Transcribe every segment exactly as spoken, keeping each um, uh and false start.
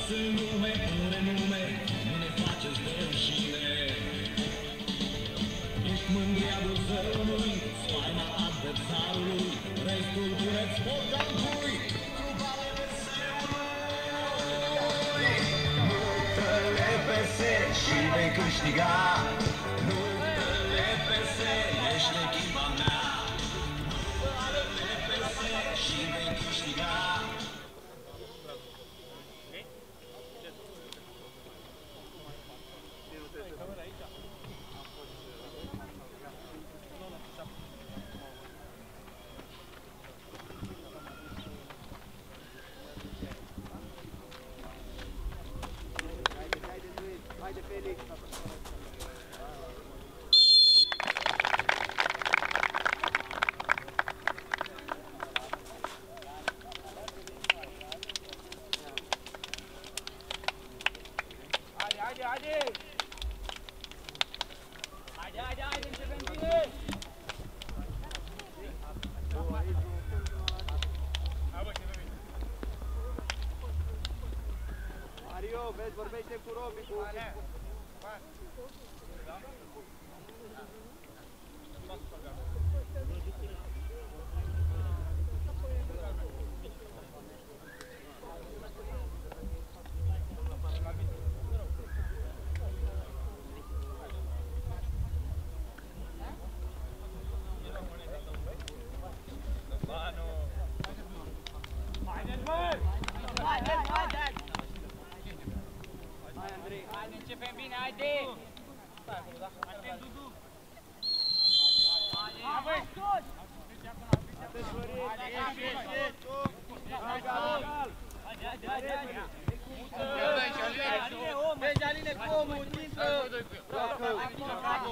în lume, un renume, nu ne faceți de rușine. Ești mândria dozărului, spaima adversarului, restul dureți pot ca pui, trupare deseului. Nu te lepese și vei câștiga, nu te lepese, ești echipa mea. Nu te lepese și vei câștiga. Vezi, vorbește cu Robi, cu... Începem bine, haide! Atent, Dudu! Hai, sus! Atent, Florin! Ieși, ieși, ieși! Haide, haide, haide! Vezi, Aline, cu omul, intră! Bravo! Bravo!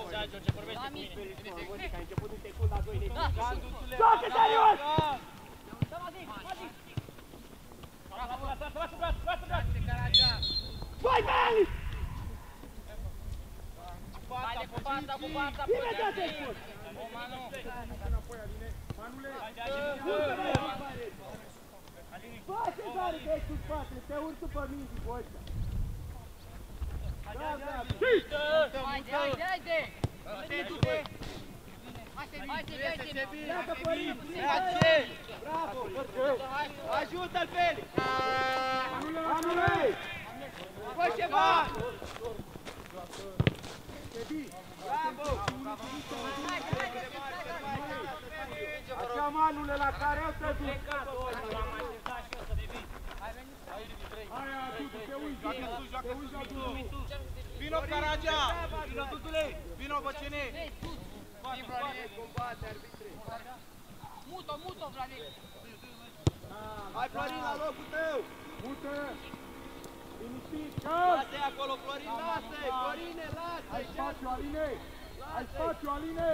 Că ai început un secund la doi, joacă serios! Vai, Meli! Haide cu fața, cu fața! Imediat te spun! O, Manu! Bă, Cezare, că ești cu spatele, te urci după mine, zic ăștia! Haide, haide, haide! Pleacă, Florin! Bravo! Ajută-l, Felix! Anule! Fă ceva! Bravo! Așa, Manule, la care o să duc? Hai, adu-te, te uiți, te uiți la Dudu! Vino, Caragea! Vino, Dudule! Vino, Băcene! Combate, arbitre! Muto, muto, Vladic! Hai, Florin, la locul tău! Mută! Liniștit, căl! Lasă-i acolo, Florin, lasă-i! Florine, lasă-i! Ai spațiu, Aline! Ai spațiu, Aline!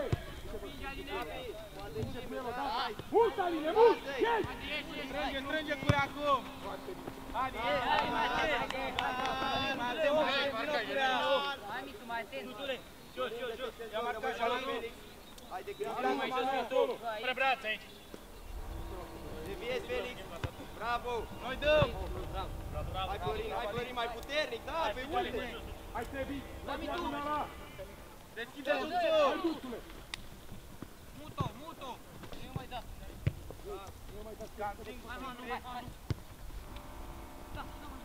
Mult, Aline, mult! Ieși! Strânge, strânge curea acum! Hai, hai, mai atent! Mai atent, vino curea! Hai, Mitu, mai atent! Jos, jos, jos! Ia marca și ala lui! Haide, Acum mai jos, Mitu! Spre braț aici! Deviezi, Felix! Bravo! Noi dăm! Hai, Florin, hai, Florin, mai puternic, da, pe unde? Hai, Trebi! Da, Mitu! Deschide Duțu! Hai, Duțule! Muto, muto! Nu mai da! Nu mai dați Hai, Manu, hai, hai! Da, da, Manu!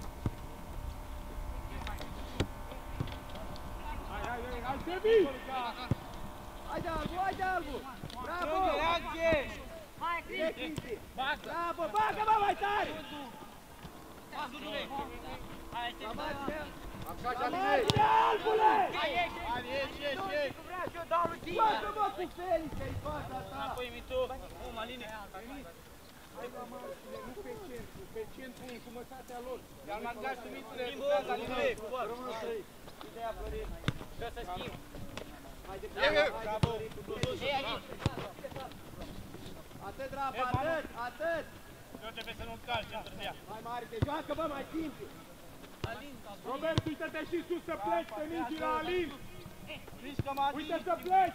Hai, hai, hai, hai, Trebi! Haide, Albu, haide, Albu! Bravo! Strânge, reacție! Hai, Cristi! Cristi! Bagă! Bravo, bagă, mă, mai tare! Hai, Dudule! Hai, La te margine! Așa, La Aline! margine, Albule! Hai, ieși! Hai, ieși, ieși, ieși! Nu vreau și eu dau lui Tina! Bagă, mă, cu Felix, că-i fața ta! Apoi, Mitu! Om, Aline! Hai la margine, nu pe centru, pe centru în jumătatea lor. Ia-l marcați tu, Mitule! Lucrează, Aline! Rămână trei! Ideea, Florin! Vreau să schimb! Haide, Bravo! Ei, aici! atât, Rafa, atât, atât! Eu trebuie să nu calci, întârzia! Mai mare, te joacă, bă, mai simplu! Robert, uite-te și sus să pleci pe mingi la Alin! Mișcă, Mati! Uite să pleci!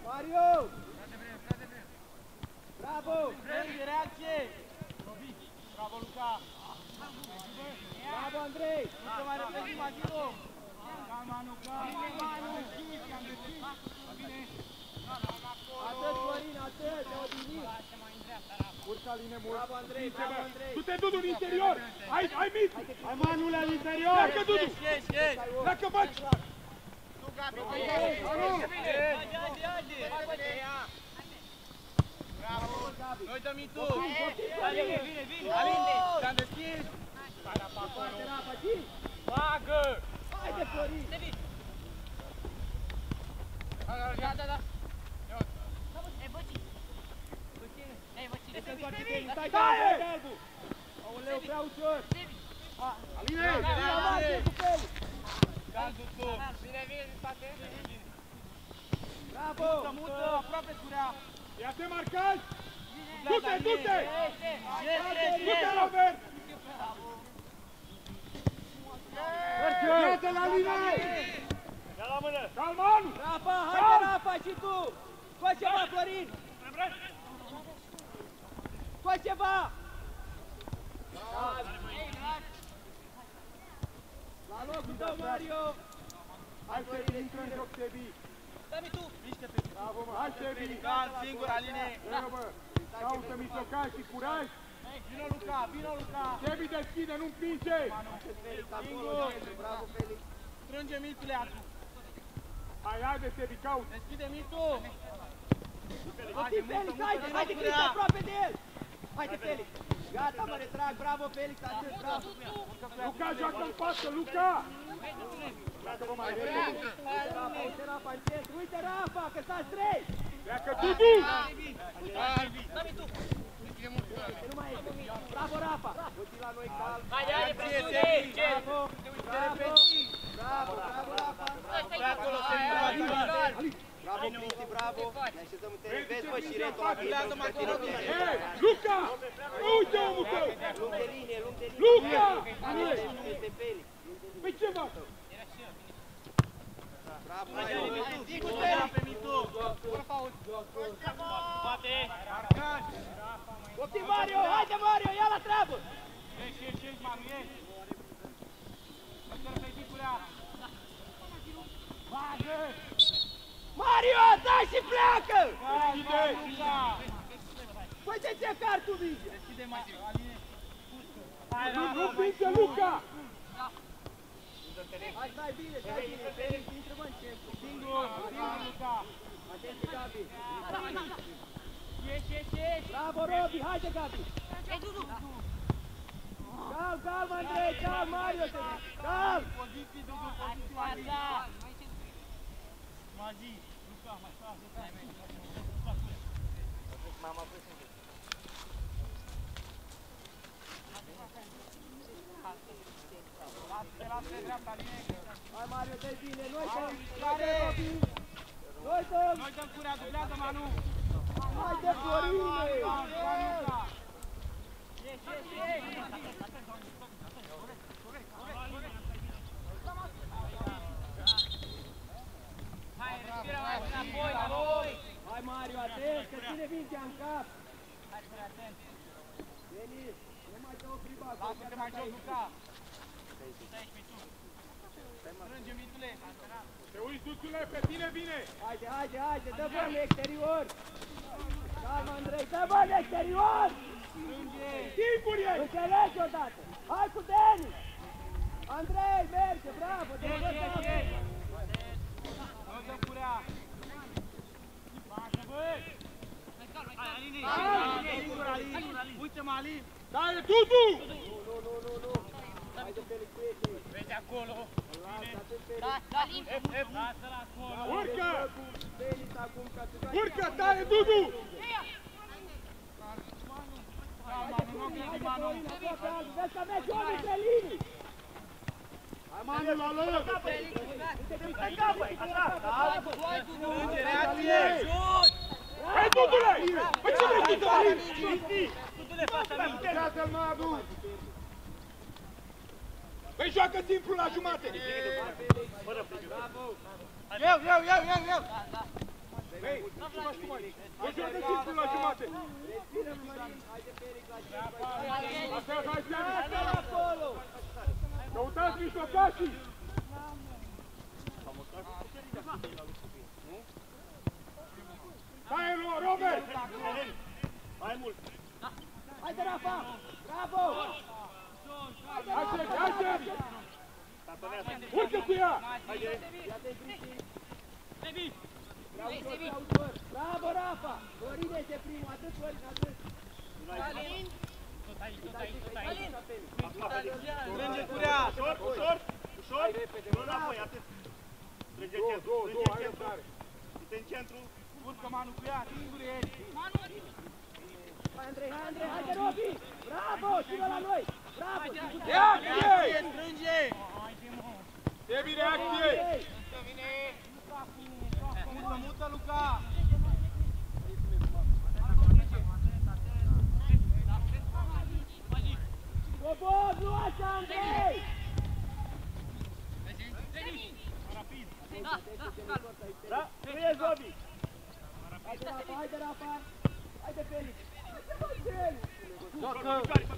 Mario! Bravo! Strânge, reacție! Bravo, Luca! Bravo, Andrei! Nu te mai repezi, Mazilo! Calma, Luca! Bine, Manu! Am deschis! Bine! Atât, Florin, atât! Ne odihnim! Urca line mult. Bravo, Andrei! Bravo, Andrei! Du-te, Dudu, în interior! Hai, hai, mit! Hai, Manule, în interior! Pleacă, Dudu! Pleacă, faci! Noi dăm tu! Aline, vine, vine! Aline, te-am deschis! Bagă! Haide, Florin! Da, da, da. Ei, băci. Ei, băci. Stai, stai, Albu! Aoleu, prea ușor! Aline! Cazul tu! Vine, vine, din spate! Bravo! Mută, mută, aproape curea! Ia te marcați! Du-te, du-te! Du-te, Du-te, Robert! Iată la line! Ia la mână! Calman! Rafa, haide, Rafa, și tu! Fă ceva, Florin! Fă ceva! La locul tău, Mario! Hai, Sebi, intră în joc, Sebi! Dă-mi tu! Bravo, mă! Hai, Sebi! Can, singur, Aline! Vino, mă! Caută mișlocaș și curaj! Vino, Luca, vino, Luca! Sebi deschide, nu împinge! Singur! Bravo, Felix! Strânge mitule acum! Hai, haide, Sebi, caut! Deschide mitul! Haide, Felix, haide, haide, Cristi, aproape de el! Haide, Felix! Gata, mă retrag, bravo, Felix, atât, bravo! Luca, joacă în față, Luca! Pleacă-vă mai repede! Uite, Rafa, uite, Rafa, în centru, uite, Rafa, că stați trei! Pleacă, Dudu! Dă-mi tu! Nu mai este! Bravo, Rafa! Uite la noi, calm! Haide, haide, presus! Bravo! Bravo! Bravo, bravo, Rafa! Pe acolo, Felix! Bravo, Cristi, bravo! Ne așezăm în teren, vezi, bă, și Reto, Apilează Martino, Hei, Luca! Uite omul tău! lung de linie, lung de linie! Luca! Este Felix! Păi ce fac? Bravo, Haide, Mario! Mitu! Pe Mitu! Bate! Marcaș! Optim, Mario! Haide, Mario! Ia la treabă! Ieși, ieși, ieși, Manu, ieși! Măsără pe Ticurea! Bagă! Mario, dai și pleacă! Deschide! Luca! Păi de ce car tu mingea? Deschide, Aline! Hai, Nu, Rafa, nu mai împinge, sus! Luca! Hai, stai bine, stai bine! Felix, intră-mă în centru! Singur! Singur, Luca! Atenție, Gabi! Ieși, ieși, ieși! Bravo, Robi! Haide, Gabi! Ei, Dudu. Calm, calm, Andrei! Calm, Mario! Calm! Poziții, Dudu, poziții, Mazi! Mazi! Luca, mai spate! Mama, prețindu! Lasă-te, lasă-te dreapta, Aline! Hai, Mario, dă-i bine! Noi dăm! Noi dăm, Robi! Noi dăm! Noi dăm curea, dublează, Manu! Haide, Florine! Ieși, ieși, ieși! Hai, respira mai înapoi, înapoi! Hai, Mario, atent, că ține mingea în cap! Hai, spre atent! Denis, nu mai dă o pribat! Lasă-te mai jos, Luca! Stai aici, Mitu! Strânge, Mitule! Te uiți, Duțule, pe tine vine! Haide, haide, haide, dă bani în exterior! Calm, Andrei, dă bani în exterior! Strânge! Timpul e! Înțelegi odată! Hai cu Denis! Andrei, merge, bravo! Te Ieși, văd ieși, acolo. ieși! Noi dăm curea! Bagă, băi! Hai, Aline! Aline! Singur, Aline! Uite-mă, Aline! Dai, Dudu! Nu, nu, nu, nu! Haide, Felix, prieteni! Vezi acolo! Lasă, atât, Felix! Da, da, lim. F, F! Lasă-l acolo! Urcă! Cu Denis acum, ca să dai- Urcă, taie, Dudu! Calma, nu nu Haide, Manu! Florin, aproape altul! Vezi că mergi omul între linii! Hai, Manu, la loc! Strânge, reacție! Jut! Hai, Dudule! Păi ce vrei, Dudule? Dudule, fața mea! Lasă-l, Madu! Păi joacă timpul la jumate! Bravo! Eu, eu, eu, eu, eu! Hei, ce faci cu mani? Deci eu de simplu la jumate. Respiră, Mărin. Haide, Feric, la ce Asta e, hai, Feric. Asta acolo. Căutați mijlocașii. Hai, Robert! Hai mult! Haide, Rafa! Bravo! Hai, Sergi, hai, Sergi! Urcă cu ea! Ia-te, Cristi! Bravo, Rafa! Florin este primul, atât Florin, atât! Alin! Strânge curea! Ușor, ușor! Ușor! Nu înapoi, atât! Strânge în centru! Strânge în centru! Uite în centru! Urcă Manu cu ea, singur e el. Hai, Andrei, hai, Andrei, haide, Robi! Bravo! Ține la noi! Bravo! Reacție! Strânge! Debi, reacție! Mută, mută, Luca! Robot, nu așa, Andrei! Da? Nu e Zobi! Haide, Rafa, haide, Rafa! Haide, Felix! Joacă!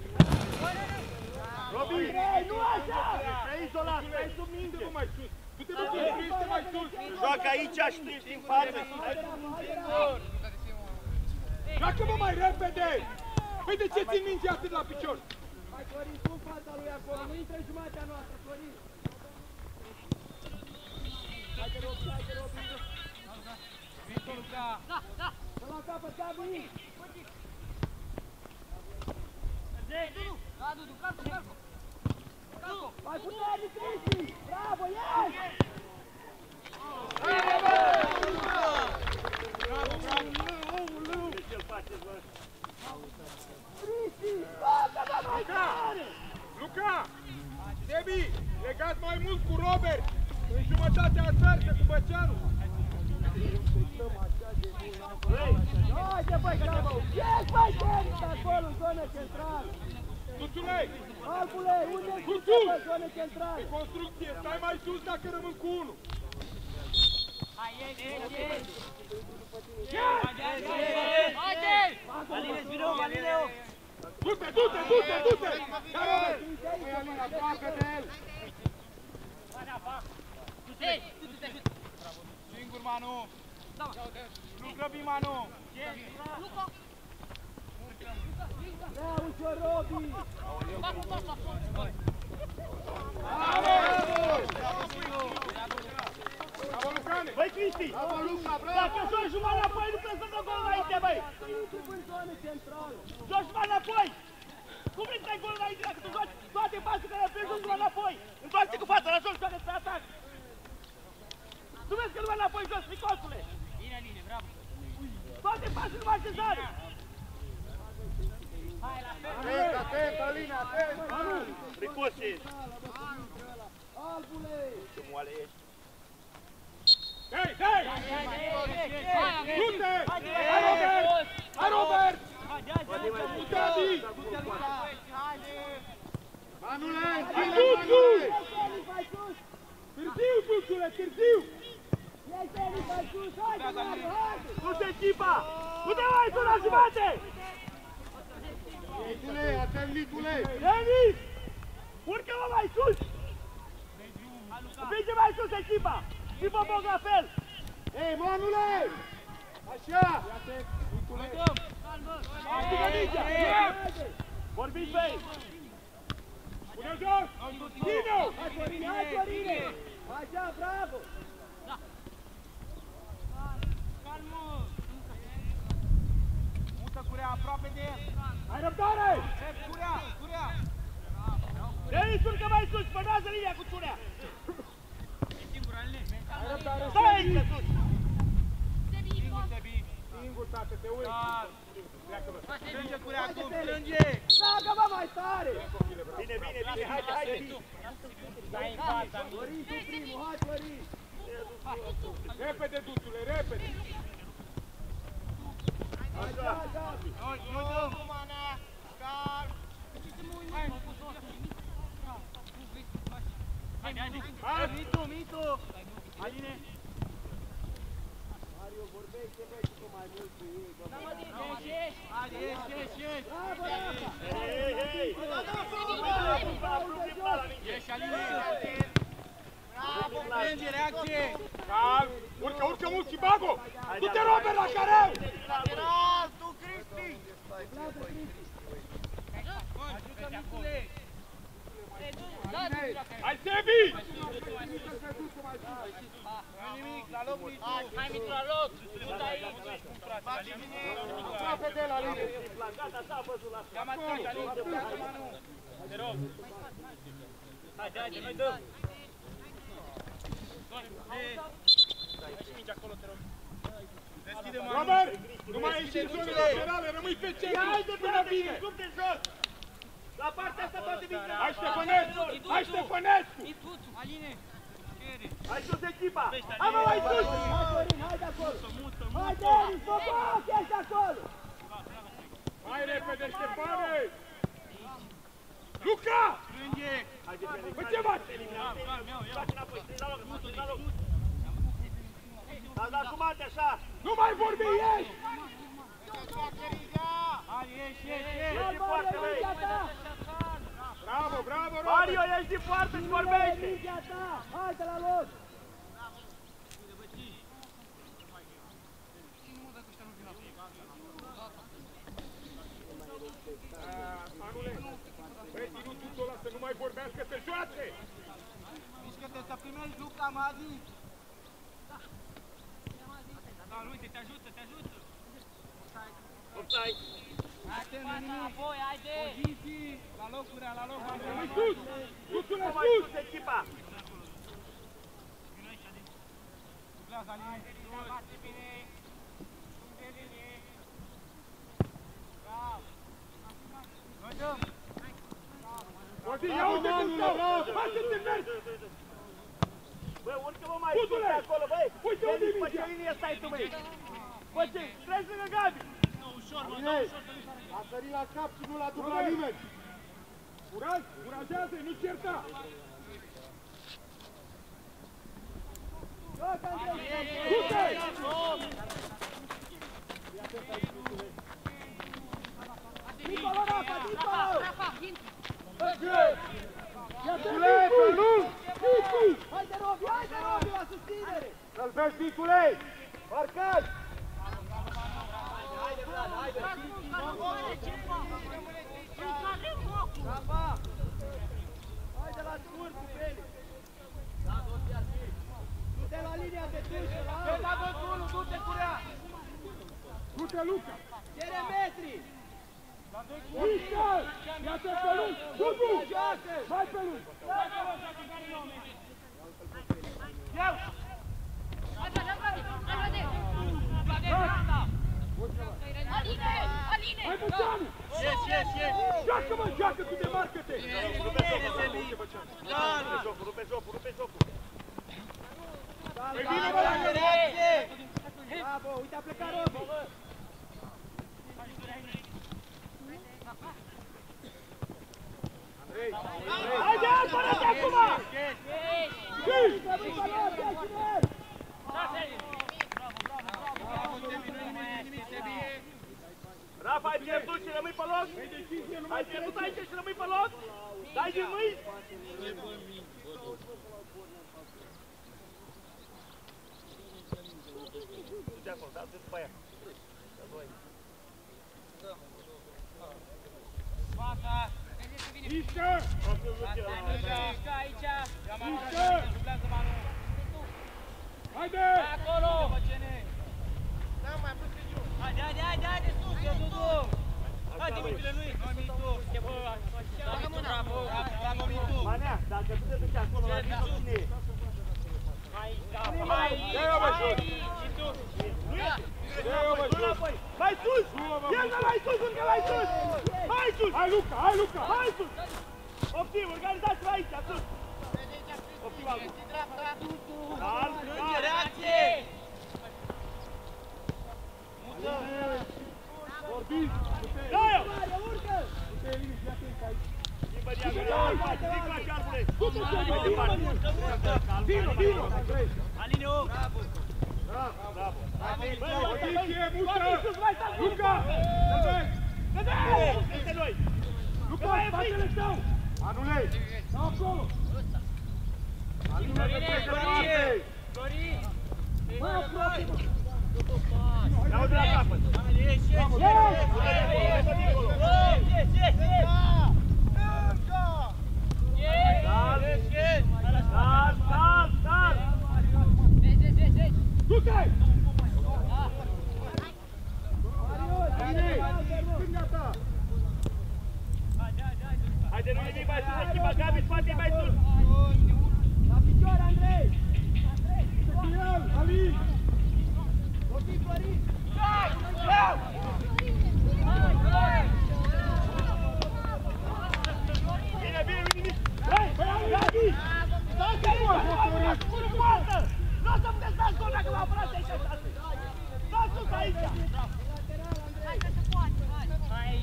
Robi! Andrei, nu așa! Stai izolat, stai sub minge! Du-te mai sus! Du-te mai sus! Du-te mai sus! Joacă aici și tu ești în față! Haide, Rafa, haide, Rafa! Joacă-mă mai repede! Păi de ce țin minge atât la picior? Hai, Florin, cum fața lui acolo? Nu intră în jumatea noastră, Florin! Haide, Robi, haide, Robi! Vito, Luca! Să la capăt, Gabi! Mai puternic, Cristi! Bravo, yes! Bravo, bravo! De ce-l faceți, bă? Cristi! Facă-mă mai tare! Luca! Debi! Legați mai mult cu Robert! În jumătatea adversă cu Băceanu! Haide, băi, bravo! Yes, băi, Felix, acolo, în zonă centrală! Tuțule! Albule, unde Cu ești, sus! băi, zonă centrală? Pe construcție! Stai mai sus dacă rămân cu unul! Aline, vină, Aline! Du-te, du-te, du-te, du-te! Ia, Robert! Păi, Alina, facă de el! Singur, Manu! Nu grăbi, Manu! Ia, ușor, Robi! Bravo, Lucane! Băi, Cristi! Dacă joci jumătate înapoi, nu trebuie să dă gol înainte, băi! Intri în zonă centrală! Joci jumătate înapoi! Cum vrei să dai gol înainte dacă tu joci toate pasurile care pleci jumătate înapoi? Întoarce cu fața, la joci toate spre atac! Tu vezi că numai înapoi jos, fricosule! Bine, Aline, bravo! Toate pasurile numai așezare! Atent, atent, Alina, atent! Fricos ești! Albule! Ce moale ești! Hei, hei! Du-te! Hai, Robert! Hai, Robert! Du-te, Adi! Manule, Hai, ține, Tuțu! Manule! Hai, Felix, mai sus! Târziu, Tuțule, târziu! Hai, Felix, mai sus! Haide, Manu, haide! Du-te, echipa! Du-te mai tu la jumate! Litule, atent, Litule! Denis! Urcă-mă mai sus! Împinge mai sus echipa! Și vă bog la fel! Ei, Manule! Așa! Aplică mingea! Vorbiți pe ei! Pune jos! Dino! Hai, Corine, hai, Corine! Așa, bravo! Mută curea aproape de el! Hai răbdare! Trep curea, curea! Denis, urcă mai sus! Pănează linia cu tunea! Hai răbdare, Stai aici, Sergi! sus! Singur, Tebi! Singur, tată, te uiți! Dar! Pleacă-mă! Strânge curea Haide, acum, Felix. strânge! Tragă-mă mai tare! Bine, bine, bine! Haide, haide! Florin, tu primul, hai, Florin! Repede, Tuțule, repede! Așa, Gabi! Noi, noi dăm! Haide, haide! Hai, Mitu, Mitu! Aline! vorbește băi și tu mai mult cu ei, bă. Haide, ieși, ieși, ieși! Bravo, Rafa! Hei, hei, hei! Ieși, Aline! Bravo, prinde, reacție! Calm! Urcă, urcă mult și bag-o! Du-te, Robert, la careu! Lateral, tu, Cristi! Ajută, Micule! Hai, Sebi! Nu nimic, la loc, Mitu! Hai, Mitru, la loc! Du-te aici! Faci bine! Aproape de la Aline! Gata, așa a văzut la Cam atât, Aline, te pleacă, Manu! Te rog! Haide, haide, noi dăm! Hai și mingi acolo, te rog! Deschide, Manu! Robert! Nu mai ieși în zone laterale, rămâi pe centru! Haide, Până bine! Cum de jos! La partea asta toate vin! Hai, Ștefănescu! Hai, Ștefănescu! Aline! Cere! Hai sus echipa! Hai, mă, mai sus! Hai, Dorin, hai de acolo! Hai, Denis, foc, ești acolo! Hai repede, Ștefane! Luca! Strânge! Bă, ce faci? Faci înapoi, strângi la loc, strângi la loc! Dați la jumate, așa! Nu mai vorbi, ieși! Hai, ieși, ieși, ieși! Ești din poartă, băi! Bravo, bravo, Robert! Mario, ești din poartă și vorbește! Mingea ta! Hai de la loc! Anule, băi, ținut tutul ăla să nu mai vorbească, să joace! Mișcă-te să primești, Luca, m-a zis! Da, uite, te ajută, te ajută! Offside! Atent, nu nimic! Apoi, haide! Poziții, la locurile, la loc, Mai sus! Tutul la Nu mai sus! sus echipa! Lucrează, Aline! Face bine! Sunde linie! Bravo! Noi dăm! Odi, ia uite cum stau! Face-te mers! Băi, urcă-mă mai Tutule! sus de acolo, băi! Uite unde e Pe ce mingea! linie stai tu, băi? Bă, ce? Treci lângă Gabi! Bine! A sărit la cap și nu l-a dus la nimeni! Curaj! Curajează-i, nu certa! Joacă, Andrei! Du-te! Dincolo, Rafa, dincolo! Tule, pe lung! Nicu! Haide, Robi, haide, Robi, la susținere! Să-l vezi, Nicule! Marcați! Rafa! Haide la scurt cu Felix! Du-te la linia de tușă, la Te da gătul, du-te cu ea! Du-te, Luca! cere metri! Mișcă! Ia-te pe lung! Du-tu! Mai pe lung! Ia-l! Aline! Aline! Hai, Băceanu! Ieși, ieși, ieși! Joacă, mă, joacă, tu demarcă-te! Rupe jocul, rupe jocul, rupe jocul, rupe jocul! Păi vine, mă, la Reacție! Bravo, uite, a plecat Robi! Haide, apără-te acum! Trebuie să luăm, ieși, mergi! Bravo, Sebi, nu nimic, nu nimic, Sebi! Rafa, ai pierdut și rămâi pe loc? Ai pierdut aici și rămâi pe loc? Dai din mâini? Du-te acolo, dați-l după aia. Fața! Mișcă! Mișcă aici! Mișcă! Dublează Manu! Haide! Acolo! Haide, haide, haide, haide, sus, eu Dudu! Hai, Dimitrile lui! Hai, Mitu! Bagă mâna! Bravo, bravo, Mitu! Manea, dacă tu te duci acolo, la tine cine e? Hai, hai! Ia-o, bă, sus! Mitu! Ia-o, bă, sus! Mai sus! Ia-l mai sus, încă mai sus! Mai sus! Hai, Luca, hai, Luca! Hai sus! Optim, organizați-vă aici, sus! Optim acum! Dar, Strânge, reacție! Mută! Vorbiți! da-i-o! Mare, urcă! Du-te, Eline, fii atent aici! Schimbă diagonal, faci, zic la cearbule! Du-te, Vino, Vino! Andrei! Aline opt! Bravo! Poziție, mută! Luca! Să-l vezi! Vedem! Este noi! Luca, spatele tău! Anulei! Sau acolo! Alinea de pregătire! Florin! Mă, aproape! Ia-o de la capăt! Ieși, ieși! Ieși, ieși! Sal, sal, sal! Du-te! Alinei! Stânga ta! Haide, nu nimic mai sus, echipa Gabi, spate mai sus! La picioare, Andrei! Final, Alin! Copii, Florin! Bine, bine, nimic! Hai, băi, Gabi! Spune poartă! Nu o să puteți dați gol dacă vă apărați aici! Dați sus aici! Hai că se poate, hai! Hai!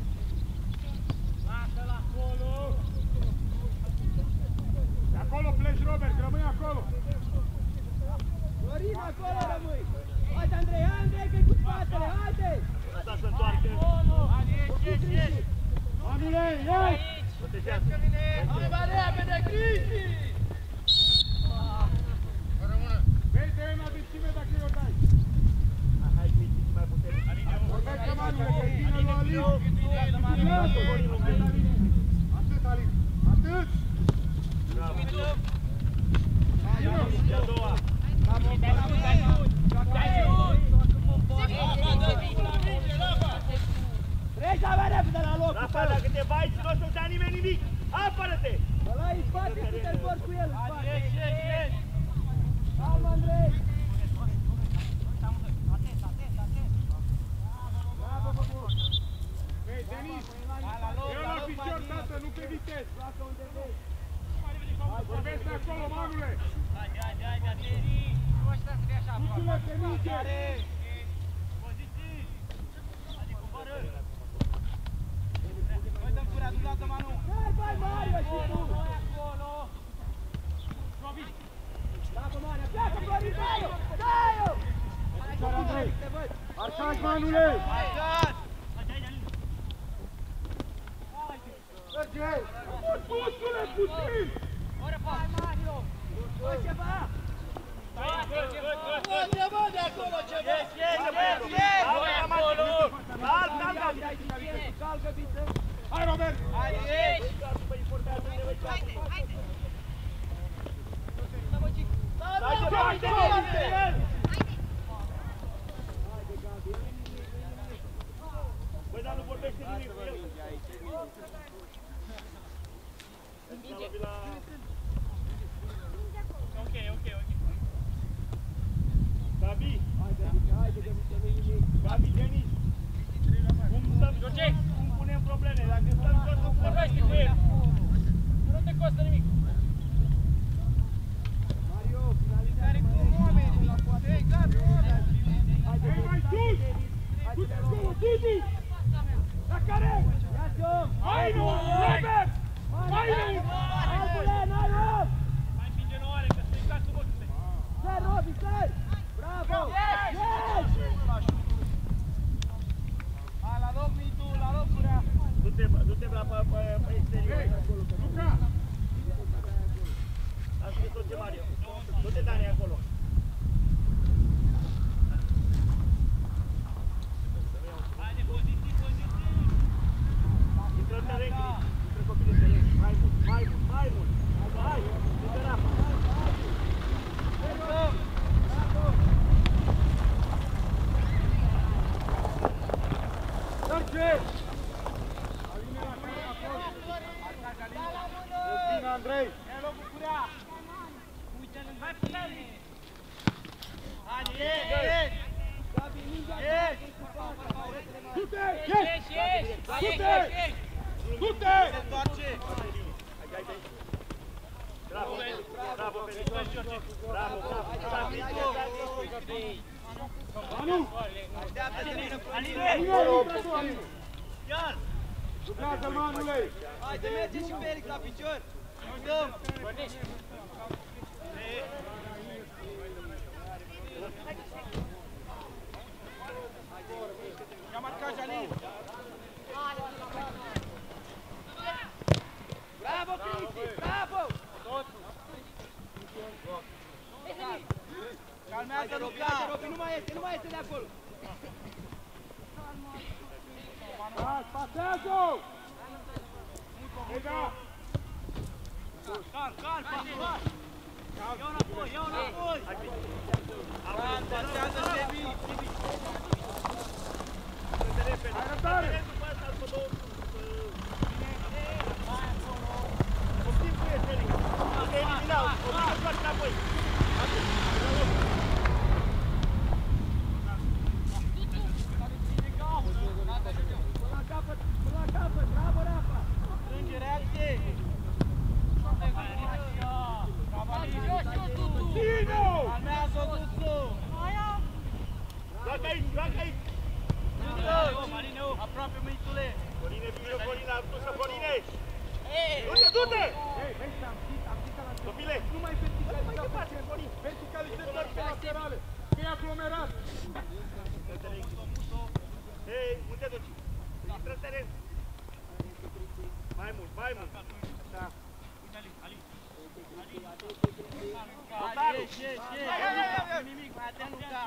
Lasă-l acolo! De acolo pleci, Robert, rămâi acolo! Florin, acolo rămâi! Haide, Andrei, hai, Andrei, că-i cu spatele, haide! Lăsa să întoarcă! Ieși, ieși! Anulei, ia-i! Protejează! Hai mai repede, Cristi! Vezi în adâncime dacă i-o dai! Hai, Cristi, mai puternic! Vorbește, Manule, că-i bine lui Alin! Atât, Alin! Atât! Bravo! A doua! Treci la mai repede la locul Rafa, tău! dacă te bai, nu o să-ți dea nimeni nimic! Apără-te! Ăla e în spate, tu te întorci cu el în spate! Ieși, ieși, ieși! Calm, Andrei! Vei, Denis! Ia la picior, tată, nu pe viteză! Vorbește acolo, Manule! Haide, haide, haide, Ateri! Nu ăștia să fie așa, Nu-ți-le pe minge! poziții! Haide, coboară! Mai dăm curea, du dată, Manu! Hai, vai, Mario, și tu! Noi acolo! Jovi! Pleacă, Mario, pleacă, Florin, dai-o! Dai-o! Picioar, Andrei! Marcaj, Manule! Merge! Pusule, puțin! Hai, Mario! Fă ceva! Bă, bă, de acolo ceva! Ieși, ieși, ieși! Ieși! Acolo! Sal, sal, Gabi! Calcă, Viță! Hai, Robert! Haide, ieși! Dai de bani, de bani, de el! Băi, dar nu vorbește nimic cu el. Ok, ok, ok. Gabi, Haide, Viță, haide, că Viță nu-i nimic! Gabi, Denis. Cum stăm? Cum punem probleme? Dacă stăm jos, nu vorbește cu el. Nu te costă nimic. Mario, finalizează mai la poate! Hei, Gabi! Haide, Hei, mai sus! Du-te acolo, Didi! La care? Ia-ți om! Hai, nu! Robert! Hai, nu! Albule, n-ai om! Mai împinge nouă, că să-i cați cu boțile. Stai, Robi, stai! Bravo! Yes! Hai, la loc, Mitu, la loc, curea. Du-te, du-te la pe, pe, pe exterior. Hei, Luca! Lasă că tot ce Mario. Du-te, Dani, acolo. Haide, poziții, poziții. Intră în teren, Cris. Intră copii în teren. Mai mult, mai mult, mai mult. Hai, du-te, Rafa. Merge! Aline la care acolo! Bine, Andrei! Ia locul curea. Uite-l în față. Haide, ieși, ieși. Gabi, mingea Ieși. Du-te! Ieși, ieși. Du-te! Du-te! Se întoarce. Bravo, bravo, George. Bravo, bravo. Anu! Așteaptă-te, Aline. Aline, intră tu, Aline! Iar. Lucrează-l, Manule! Haide, merge și pe Eric la picior. Nu dăm. I-a marcat Jalil. Bravo, Cristi, bravo! Calmează, Luca! Nu mai este, nu mai este de acolo! Hai, pasează-o! Lega! Cal, cal, cal! Iau înapoi, iau înapoi! Cal, pasează, Sebi! Hai, răbdare! Strânge reacție! Calmează-o, Duțu! Joacă aici, joacă aici! Aproape, mâitule! Corine, vino, Corine, adusă, Corine! Du-te, du-te! Copile! Nu mai verticalizat, verticalizat doar pe laterale, că e aglomerat. Hei, unde te duci? Intră în teren! Mai mult, mai mult! Așa! Lotaru! Ieși, ieși, ieși! Nimic, mai atent, Luca!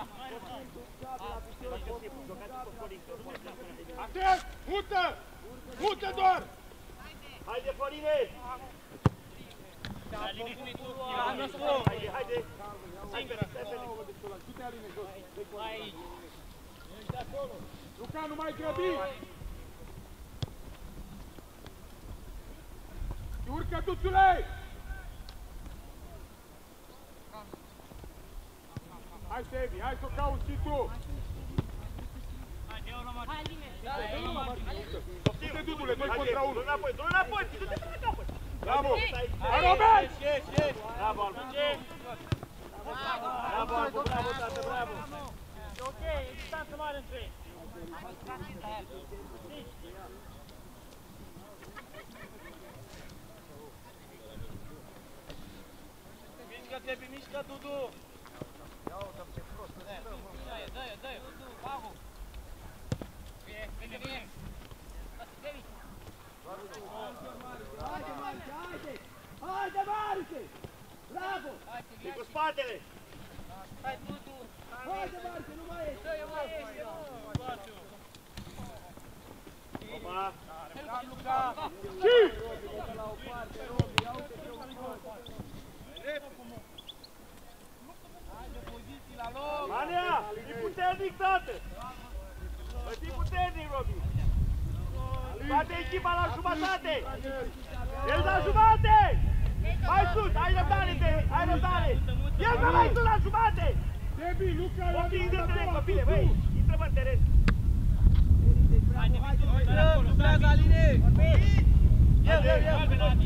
Atent! Mută! Mută doar! Haide, Florine! Haide, haide! Du-te, Aline, jos. Luca, nu mai grăbi! Urcă, Duțule! Hai, Sebi, hai să o cauți și tu! Du-te, Dudule, doi contra unu! Du-l înapoi, du-l înapoi! Du-te până la capăt! Bravo! Hai, Robert! Bravo, Albu! Bravo, Albu, bravo, tată, bravo! E ok, e distanță mare între ei! Mișcă, Tebi, mișcă, Dudu! Dă-i, dă-i, dă-i! Bravo! Vine, vine! Haide, Marice, haide! Haide, Marice! Bravo! E cu spatele! Hai, Dudu! Haide, Marice, nu mai ești! Nu mai ești, Opa! Și! Manea! Fii puternic, tată! Bă, fii puternic, Robi! Toate echipa la jumătate! El la jumătate! Mai sus! Ai răbdare, Tebi! Ai răbdare! El pe mai sus la jumătate! Tebi, Luca, Copii, intră în teren, copile, băi! Intră-mă în teren! Lucrează, Aline! El, el, el!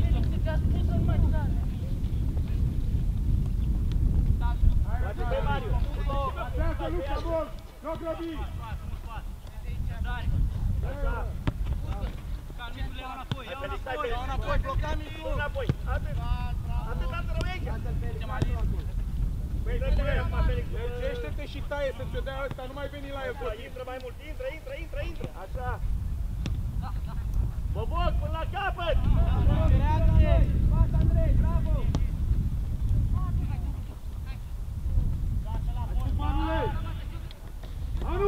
Bate pe Mario! Pasează, Luca, bun! Nu grăbi! Așa! Hai pe lista, hai pe lista! Blocam mitul! Înapoi! Atât! Atât, atât, rămâi aici! Băi, dă-te, acum, Felix! Lărgește-te și taie să ți-o dea ăsta, nu mai veni la el. Așa, intră mai mult, intră, intră, intră, intră! Așa! Boboc, până la capăt! Reacție! Pas, Andrei, bravo! Manule! Manu!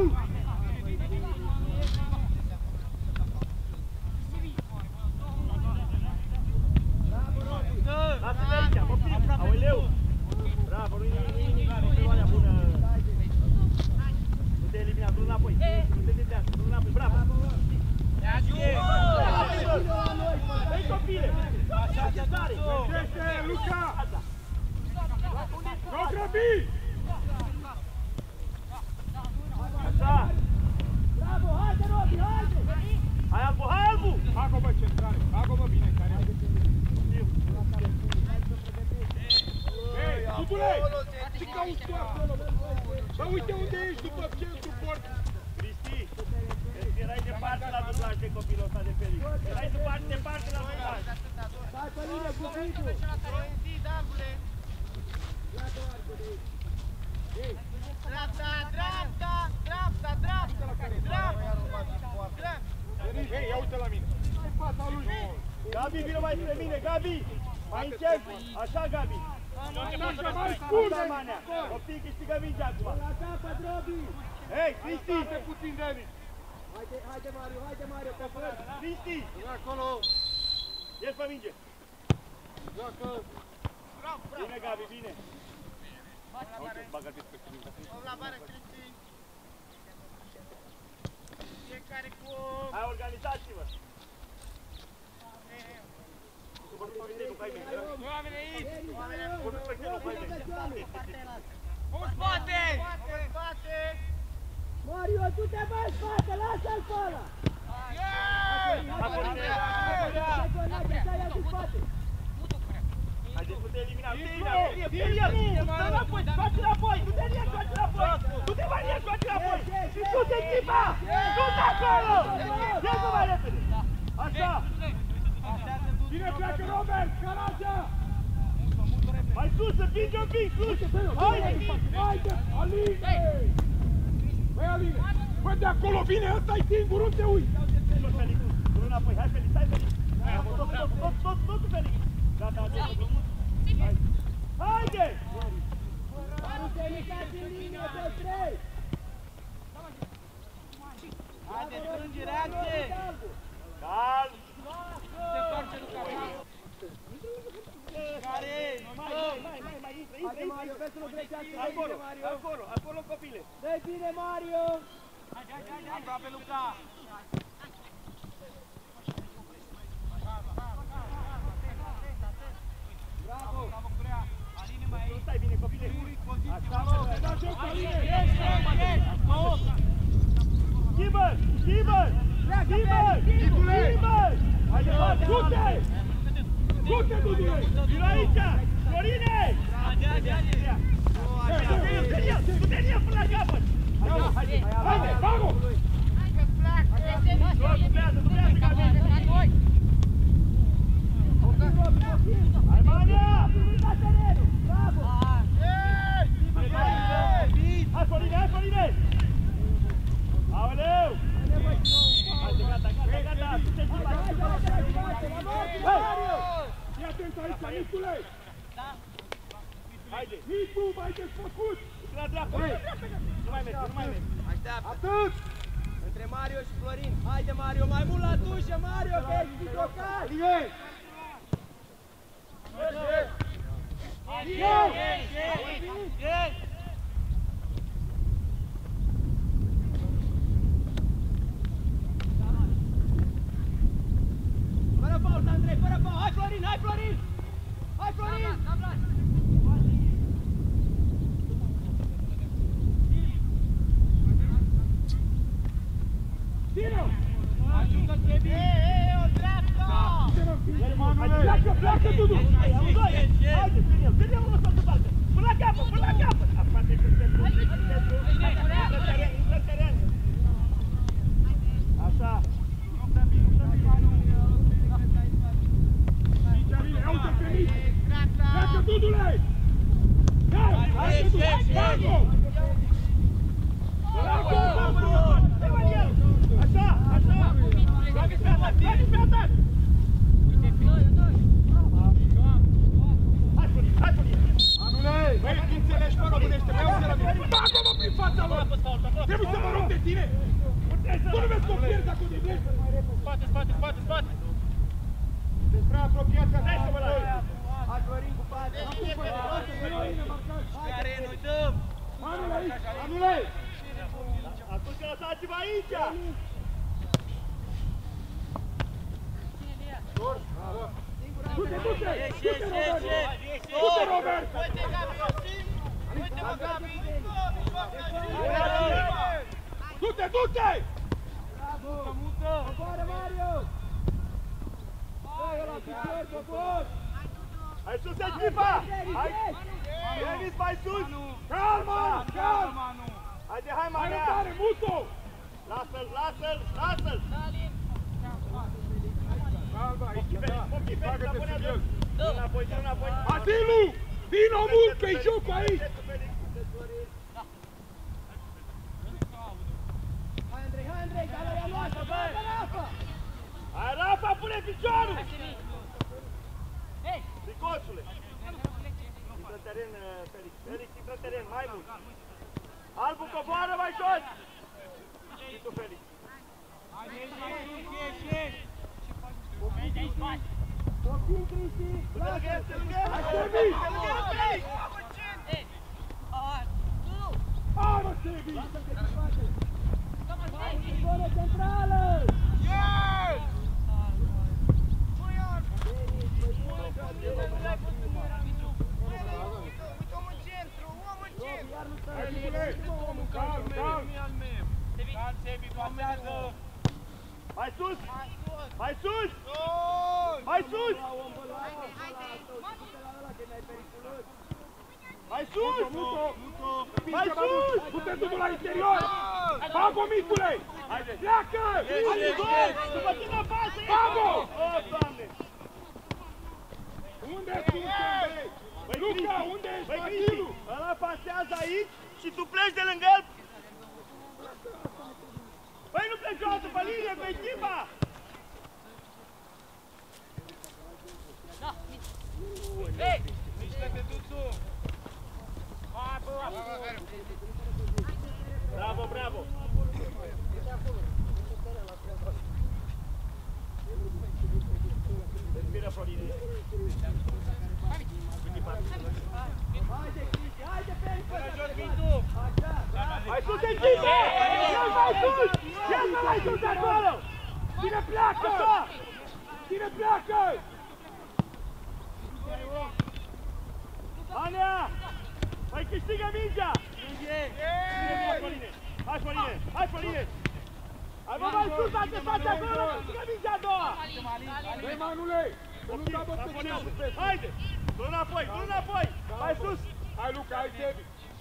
Lasă-te aici, copii! Aoleu! Bravo, nu-i nimic, nu-i luarea bună! Nu te elimina, du-l înapoi! Nu te detează, du-l înapoi, bravo! Dă-i copile! Așa de tare! Lărgește, Luca! Nu grăbi! Așa! Bravo, haide, Robi, haide! Hai, Albu, hai, Albu! Bagă-mă centrare, bagă-mă bine, care Hei, Dudule! Ce cauți tu acolo? Bă, uite unde ești după centru port! Cristi, erai departe la dublaj de copilul ăsta de Felix. Erai departe, departe la dublaj. Stai pe linie cu Vidu! Dreapta, dreapta, dreapta, dreapta, dreapta. Hei, ia uite la mine. În fața lui. Gabi, vină mai spre mine, Gabi! Mai încet! Așa, Gabi! Mai spune! Așa, Manea! Optim câștigă mingea acum! La capăt, Robi! Hei, Cristi! Stai puțin, Denis. Haide, haide, Mario, haide, Mario, pe fără! Cristi! De acolo. Ești pe minge! Joacă. Bine, Gabi, bine! Uite, bagă-te pe cuvinte. La bară, Cristi. Fiecare cu... Hai, organizați-vă! Oameni aici! În spate! Spate, spate! Mario, du-te mai în spate, lasă-l pe ăla! Haideți, nu te elimina! Fie el! Dă înapoi! Scoate înapoi! Nu te rie, scoate înapoi! Nu te mai rie, scoate înapoi! Și sus echipa! Sus acolo! Ies-o mai repede! Așa! Bine pleacă Robert, Caragea! Mai sus, împinge un pic, sus! Haide! Haide, Aline! Băi, Aline! Băi, de acolo vine, ăsta-i singur, unde te uiți? Jos, Felix! Nu înapoi, hai, Felix, hai, Felix! Tot, tot, tot, tot, tot, Felix! Gata, gata! Haide! Nu te ridicați în linie pe trei! Haide, strângi, reacție! Calm! Se întoarce Luca. Care? Mai, mai, mai, mai, mai, intră, intră, Haide, intră! Mario, vezi să nu greșească, dă Acolo, bine, Mario! acolo, acolo, copile! Dă bine, Mario! Aproape Luca. Bravo! Aline mai aici. Stai bine, copile! Așa, mă! Da joc, Aline! Schimbă! Schimbă! Schimbă! Dudule! Schimbă! Haide, bate! Du-te! Du-te, Dudule! Vino aici! Florine! Haide, haide, haide. Du-te în el până la capăt! Așa, haide! Haide, bagă! Dublează, dublează, Gabi! Hai, Mania! La terenul! Bravo! Hai, Florine, hai, Florine! Aoleu! Haide, gata, gata, gata! Haide, haide, haide, haide, la morții, Mario! Fii atent aici, Nicule! Haide! Nicu, mai desfăcut! La dreapta! Nu mai mergi, nu mai mergi! Așteaptă. Atât! Între Mario și Florin. Haide, Mario, mai mult la tușă, Mario, că ești mijlocat. Aline! Fără fault, Andrei, fără fault. Hai, Florin, hai, Florin! Hai, Florin! Ține-o! Ajută-l pe bine! E, o dreapta! Pleacă, pleacă, Dudu! Haide, vine el, vine el, nu s-o departe! Până la capăt, până la capăt! Acum te centru, te centru! Intră teren, intră teren! Așa! Nici Aline, ia uite pe Nici! Pleacă, Dudule! Ia! Hai, Dudu! Bagă! Bagă! Așa, așa! Trage pe atac, trage pe atac! Hai, Florin, hai, Florin! Anule! Băi, tu înțelegi, mă, românește, băi, uite la mine! Bagă-mă prin fața lor! Trebuie să mă rog de tine! Tu nu vezi că o pierzi dacă o deblezi? Spate, spate, spate, spate! Sunteți prea apropiați ca Hai să vă las! Hai, Florin, cu față. Care noi dăm? Anule aici! Anule! Atunci lăsați-vă aici! Du-te, du-te! Du-te, Robert! Du-te, Robert! Uite, Gabi, eu singur! Uite-mă, Gabi! Du-te, du-te! Bravo! Coboară, Mario! Hai, ăla, picior, cobor! Hai sus, echipa! Hai! Denis, mai sus! Calma! Calm! Haide, hai, Mai Manea! tare, Muto! Lasă-l, lasă-l, lasă-l! Calma aici, Felix, da! copii, Felix, Bagă-te sub abonează! el! Dă înapoi, dă înapoi! Asilu! Vino mult, că-i joc aici! Felix, Felix, trei, dar ea noastră, bagă Rafa! Hai, Rafa, pune piciorul! Hei! Ricoțule! Intră în teren, Felix. Felix, intră în teren, mai mult. Albu, coboară mai jos! Și tu, Felix. Copii, Cristi! Tu te lângă el, te lângă el! Hai, Sebi! Te lângă el, Felix! Hai, mă, Sebi! Zonă centrală! Hai, Nicule! Calm, calm! Mai sus! Mai sus! Mai sus! Mai sus! Mai sus! Puteți totul la interior! Pago, micule! Pleacă! Hai, gol! După tine pasă! Pago! O, Doamne! Unde sunt, Sebi? Luca, unde ești, Băi, Cristi, Vasilu? ăla pasează aici și tu pleci de lângă el. Băi, nu pleci o altă pe linie, pe echipa! Hei! Bravo, bravo! Respiră, Florin. Haide, Cristi, haide, Felix! Mai sus, echipă! Ia mai sus! Ia mai sus de acolo! Cine pleacă? Așa! Cine pleacă? Anea! Mai câștigă mingea! Hai, Florin! Hai, Florin! Hai, Florin! Hai, bă, mai sus, mai te faci acolo, câștigă mingea a doua! Băi, Manule! Să nu dă bă pe cine. Haide! Du înapoi, du înapoi! Mai sus! Hai, Luca, hai, Sebi!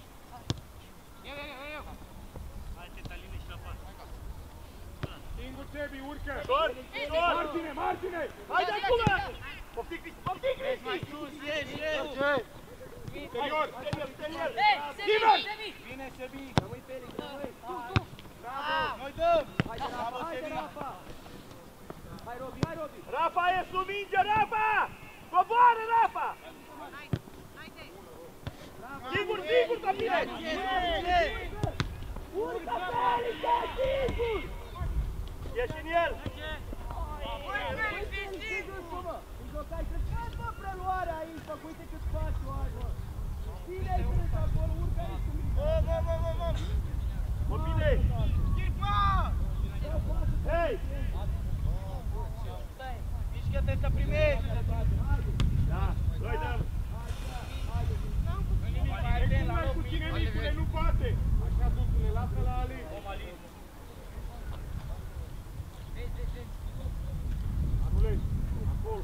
Singur, Sebi, urcă! Șor! Șor! Margine, margine! Haide acum! Poftim, Cristi! Poftim, Cristi! Interior! Interior, interior! Hei! Ivan! Sebi! Bine, Sebi! Rămâi, Felix, rămâi! Noi dăm! Haide, Rafa, haide, Rafa! Hai, Robi, hai, Robi! Rafa e sub minge, Rafa! Coboară, Rafa! Sigur, sigur, copile! Urcă, Felix, e singur! Ieși în el! Sigur, mă! Mijlocai, cred că preluarea aici, fă, uite cât spațiu ai, mă! Bine-i strâns acolo, urcă aici cu mine! Copile! Hei! Mișcă-te să primești! Da, noi dăm! Mai cu cine, micule, nu poate! Așa, dusule, lasă la Ali! Manule, acolo!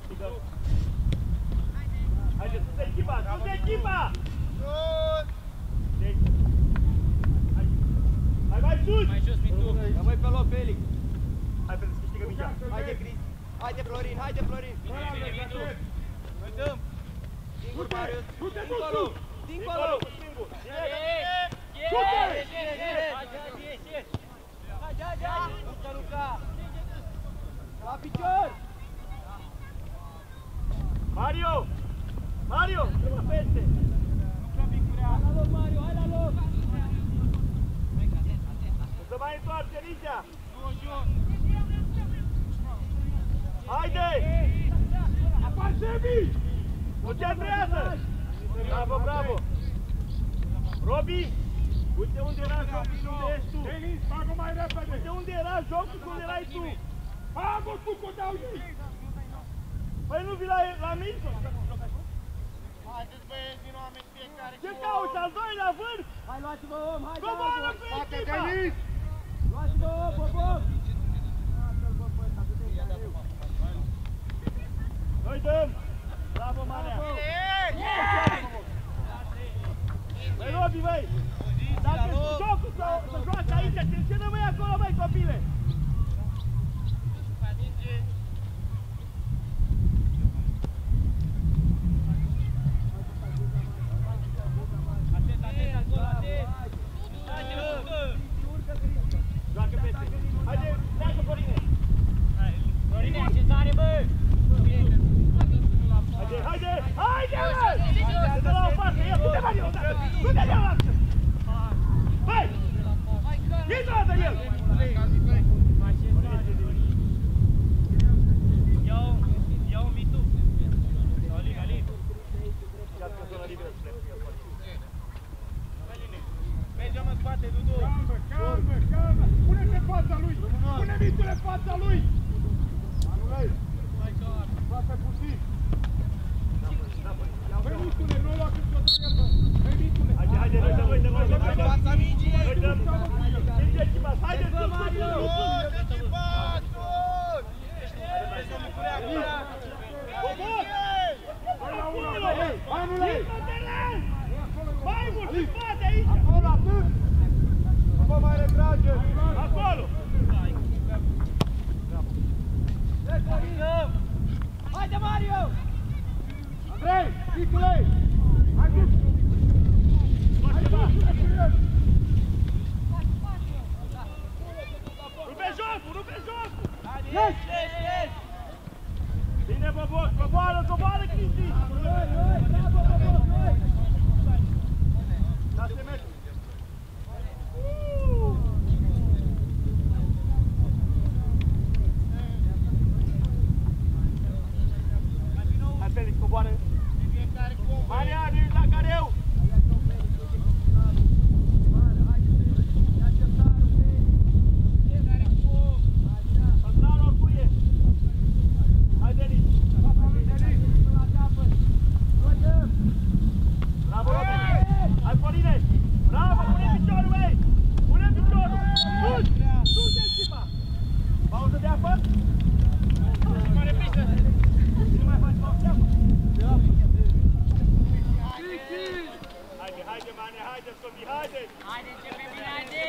Haide, sus de echipa, sus de echipa! Deci. Hai, hai mai sus! Mai jos, Mitu! Rămâi pe loc, Felix! Hai, pentru să câștigă mingea! Haide, Cris! Haide, Florin, haide, Florin! Noi dăm! Singur, Marius! Du-te, Dincolo! du-te! Dincolo! Cu singur! Luca, Luca! La picior! Mario! Mario! Nu mă peste! Hai la loc, Mario, hai la loc! Nu se mai întoarce mingea! Haide! Apar, Sebi! Concentrează! Bravo, bravo! Robi! Uite unde era jocul și unde ești tu! Denis, Pago mai repede! Uite unde era jocul și unde erai tu! Pago, tu că o dau ei! Păi nu vii la, la mijloc! Haideți băieți din oameni fiecare! Ce cauți? Al doilea vârf? Hai, luați-vă om, hai, Coboară Dago! pe Poate echipa! Denis! Luați-vă om, Popov! Lasă-l, bă, pe ăsta, că te-ai greu. Noi dăm! Bravo, Manea! Băi, Robi, băi! Dacă jocul să, să joace aici, ce rămâi acolo, băi, copile? Joacă peste! Mario, odată! Du-te de altă! Hai! Ia-i toată el! Ia un mitu. Alin, Alin. Ia-ți zona liberă să plec. Mergem în spate, Dudu. Calmă, calmă, calmă! Pune-te în fața lui! Pune mitule în fața lui! Manulei! Facă puțin! Băi, mitule, nu o lua cât o dă el, bă! Băi, mitule! Haide, haide, noi dăm, noi dăm, noi dăm, noi dăm! Fața mingii! Noi dăm! Merge echipa, haide, sus, sus, sus! Sus, echipa, sus! Cobor! Manulei! Mai mult, în spate, aici! Acolo, atât! Nu vă mai retrage! Acolo! Haide, Mario! Andrei, mitule! Hai sus! Fac ceva! Hai sus! Rupe jocul, rupe jocul! Yes! Bine, Boboc, coboară, coboară, Cristi! șase metri! Hai, Felix, coboară! Maria, nici la careu! Într-anul cuie! Hai, Denis! Bravo, Robert! Hai, Poline! Bravo, pune piciorul, băi! Pune piciorul! Sus! Sus, echipa! Pauză de apă! Mare pistă! Nu mai faci pauză de apă! Haide, haide, Mane, haide, Sobi, haide! Haide, începe bine, haide!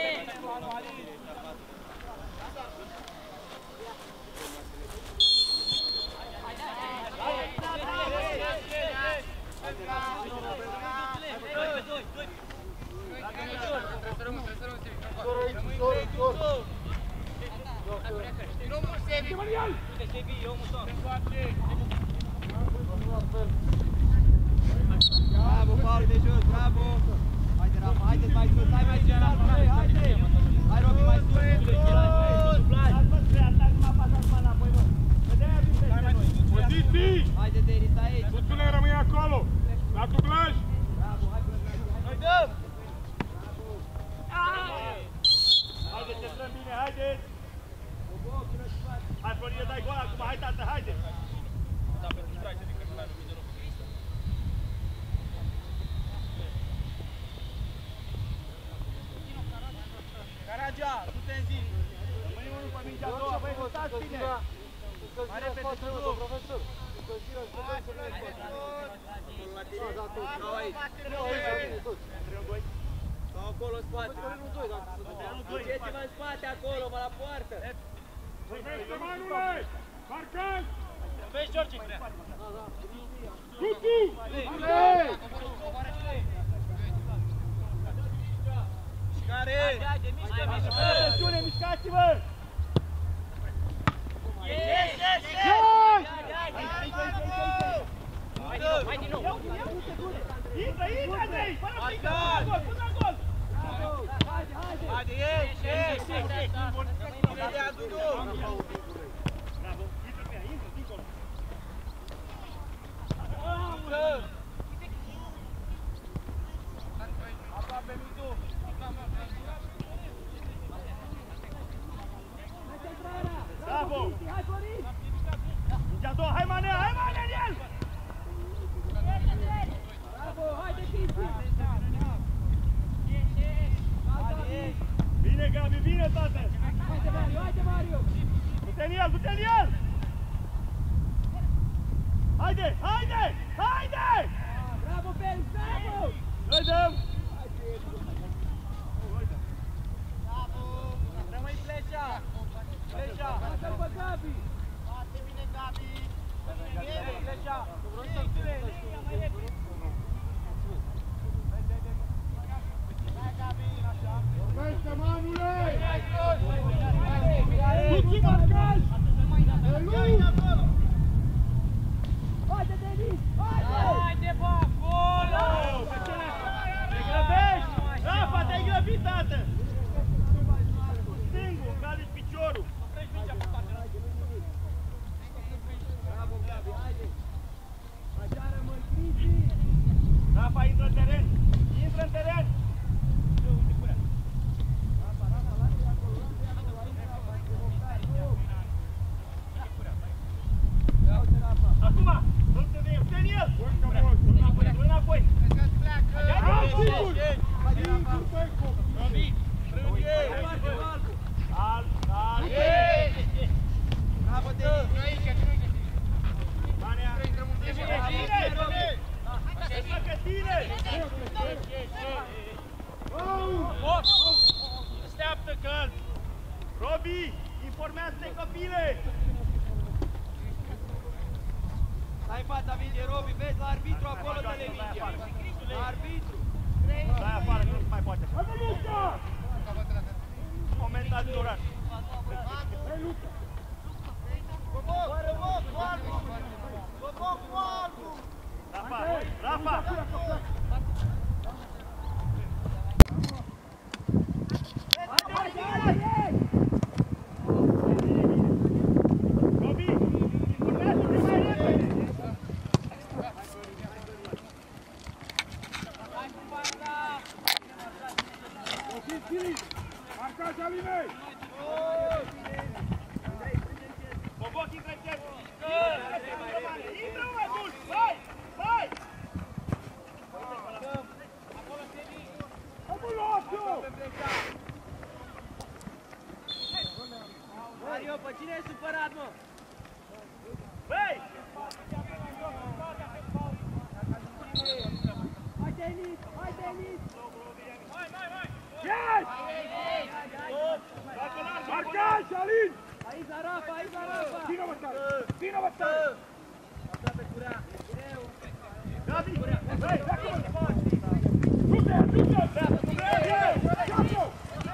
Bravo, Paul, de jos, bravo! Haide, Rafa, haideți mai sus, hai mai sus, hai, haide! Hai, Robi, mai sus! Poziții! Haide, Denis, aici! Duțule, rămâi acolo! La dublaj! Noi dăm! Haide, centrăm bine, haideți! Hai, Florie, dai gol acum, hai, tată, haide! Caragea, du-te în zi! Rămâi unul pe mingea a doua, băi, lăsați bine! Mai repede, Dudu! Profesor! Hai, sau acolo în spate! Duceți-vă în spate acolo, mă la poartă! Vorbește, Manule! Marcați! Vezi, George! Tutu! Andrei! Care? Atențiune, mișcați-vă! Yes, yes, Yes! Hai din nou! Intră, intră, Andrei! Fără frică, până la gol, până la gol! Haide, ieși, ieși! Imediat, Dudu! Bravo! Intră pe ea, intră, dincolo! Aproape mitu! Bravo! Mingea a doua, hai Manea, hai Manea în el! Bine, Gabi, bine, tată! Du-te în el, du-te în el! Haide, haide, haide! Bravo, Felix, bravo! Noi dăm! Rămâi Fleșa! Fleșa! Lasă-l pe Gabi! Foarte bine, Gabi! Bine, Fleșa! Linia, linia, mai repede! Hai, Gabi! Așa! Vorbește, Manule! Du-ți marcaj! Haide, Denis! Haide! Haide, bă, acolo! Pe cele! Michael! Robi, informează-te copile! Stai în fața video, Robi, vezi la arbitru acolo televizia. La arbitru. Stai afară, că nu se mai poate. Hai mă, Luca! Momentan durat. Hai, Luca! Boboc, boboc, cu albul! Boboc, cu albul! Rafa, Rafa! Robi, informează-te mai repede! Marcaj Alinei! Boboc, intră în centru! Intră mai mult! Vai! Vai! Mario, pe cine e supărat, mă? Băi! Hai, Denis! Hai, Denis! Yes! Marcaj Alin! Aici la Rafa, aici la Rafa! Vino bătare! Vino bătare! Aproape curea! Greu! Gabi! Băi! Du-te! Du-te! Du-te!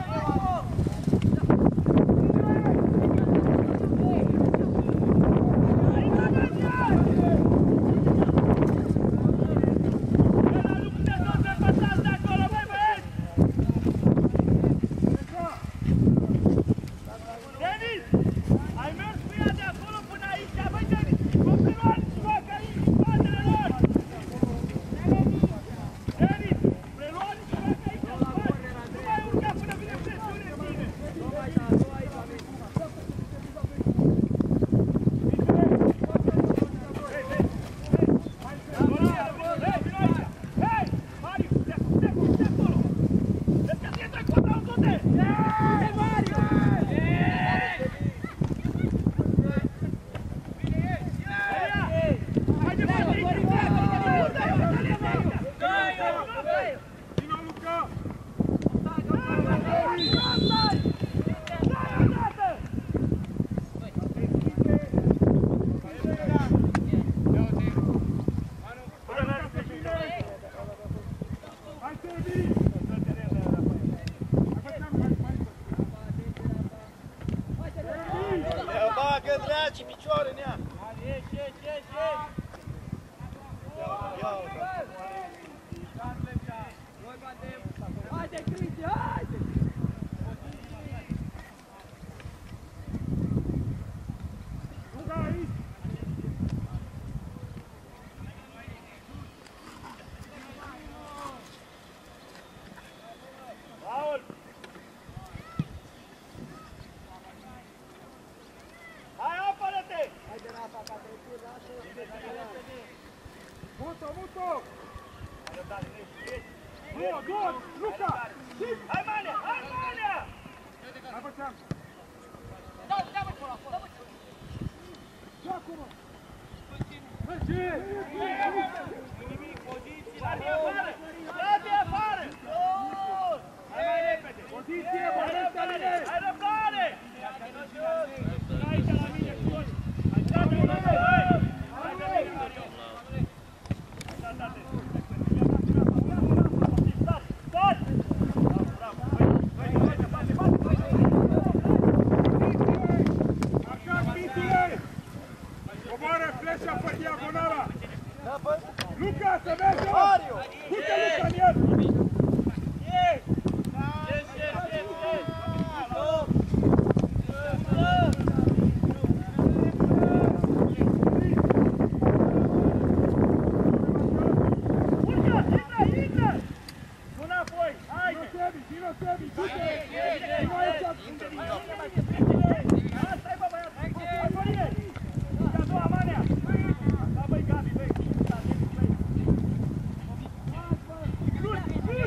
Dragi, picioare în ea! Ieși, ieși, ieși, ieși! Noi batem! Haide, Cristi, haide! Luca aici! Raul! Hai, apără-te! Haide, Rafa, ca trecut, lasă! Muto, muto! Hai, răbdare, ieși! Duo, duo! Luca! Hai, Manea! Hai, Manea! Hai, băteam! Joacă, mă! Merge! Nimic, poziții! Dați afară! Dați afară! Hai mai repede! Poziție, Hai băteam, răbdare! Aline! Hai răbdare! Aici la mine, sus! Hai, date, date, hai! Hai, date, Victorios! Hai, date! Stop! Stop! Bravo, bravo! Hai, hai, bate, bate, bate! Marcaj Mitile! Coboară fleșa pe diagonala! Luca, să mergi! Mario! Du-te, Luca, în el! Yes! Yes, yes, yes, yes! Stop! Stop! Urcă! Intră, intră! Nu înapoi! Haide! Vino, Sebi, vino, Sebi, du-te! Vino aici! Asta-i, bă, băiat! Hai, Corine! Și a doua, Manea! Da, băi, Gabi, băi! Da, băi, băi! Sus, sus!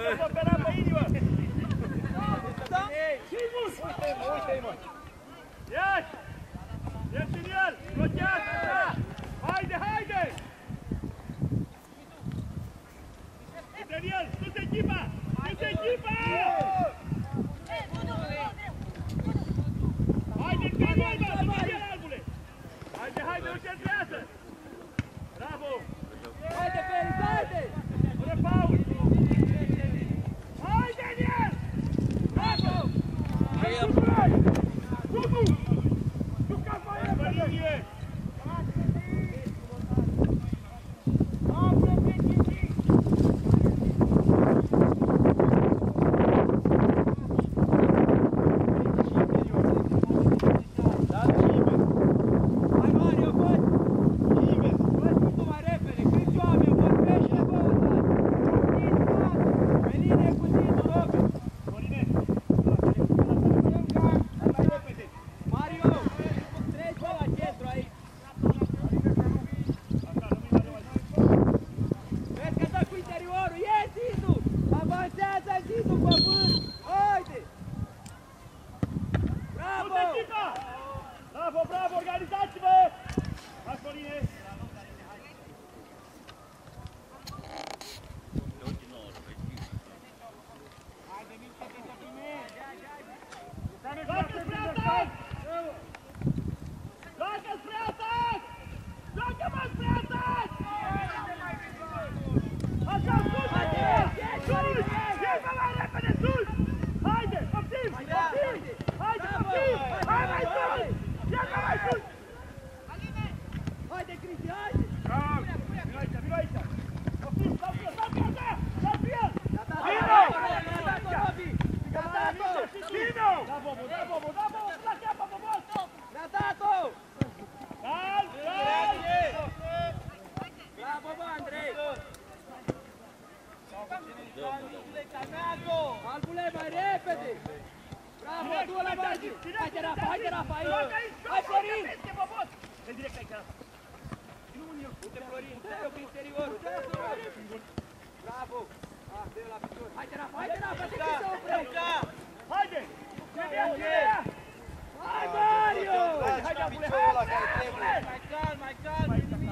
Să opera pe inimă! Uite-i, uite-i, mă! Iași! Ești în el! Blochează! Haide, haide! Uite în el! Sus echipa! Sus echipa! Haide, că în el, mă! Sus el, albule! Haide, haide, nu centrează! Bravo! Haide, Felix, haide! Fără pauză! Haide în el! Bravo! Nu! Jucați mai repede! Albule, mai repede! Bravo, du-o la margine! Haide, Rafa, haide, Rafa, aici! Hai, Florin! Direct aici, Rafa! Uite, Florin, dă-o prin interiorul! Bravo! Ah, dă-o la picior! Haide, Rafa, haide, Rafa, te ții să oprești! Haide! Hai, Mario! Haide, Abule, hai, Abule! Mai calm, mai calm!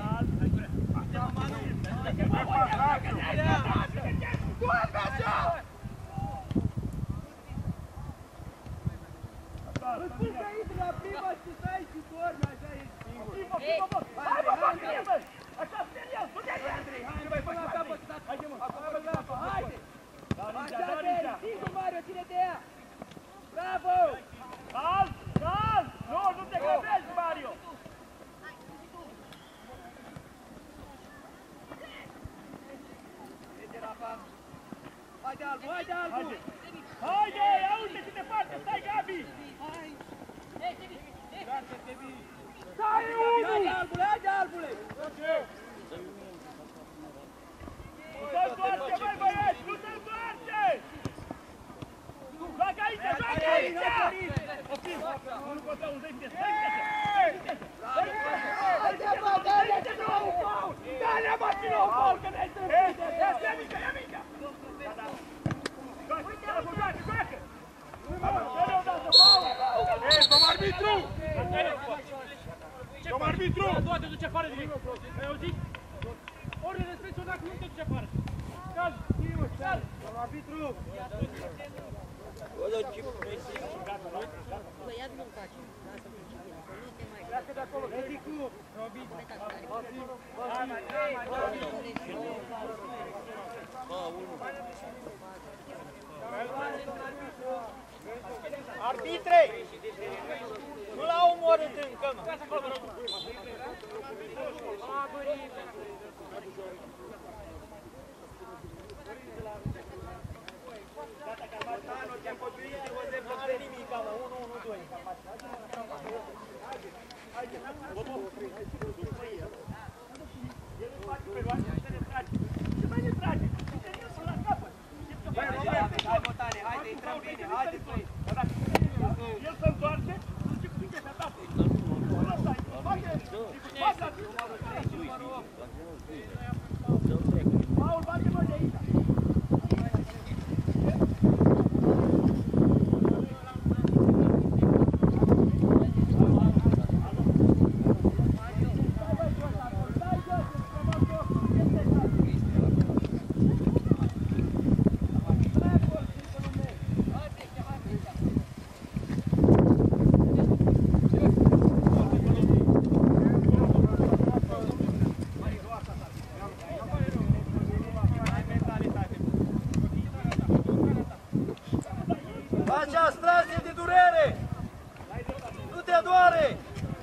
Îți spun că intri la prima și stai și dormi, așa e singur. Hai, bă, bă, bine, bă! Așa spune el, du-te-l! Hai, mai până la capăt, haide, mă! Haide! Așa, Beri, singur, Mario, ține de ea! Bravo! Calm, calm! Nu, nu te grăbești, Mario! Haide, Rafa! Haide, Albu, haide, Albu! Haide, auzi ce departe, stai, Gabi! Stai, unul! Haide, Albule, haide, Albule! Nu te întoarce, băi, băieți, nu te întoarce! Joacă aici, joacă aici! Oprim! Unul contra unul, dă-i viteză, dă-i viteză! Haide, bă, dă-le de nou faul! Dă-le, bă, de nou faul, că ne-ai trăit! Ia mică, ia mică! Joacă, joacă, joacă, joacă! Dă-le odată, faul! Ei, domn arbitru! Domn arbitru! Nu te duce afară direct! Ai auzit? Ordine de special dacă nu te duce afară! Calm! Calm! Domn arbitru! Băiatul nu face, lasă pe civil, că nu te mai... Pleacă de acolo, Medicu! Robin! Vasim! Arbitre! Nu l-au omorât încă, mă! Gata, Carmatano, te-am potriuit, te văzem, nu are nimic, mă, unu unu doi. Haide, Bobo! El îți face pe roate și ne trage. Ce mai ne trage? Interior până la capăt. Hai, Botane, haide, intrăm bine, haide, băi! El se întoarce, duce cu viteza ta. Ăsta e, face, fața, Paul, bate-mă de aici. Acea strație de durere! Nu te doare!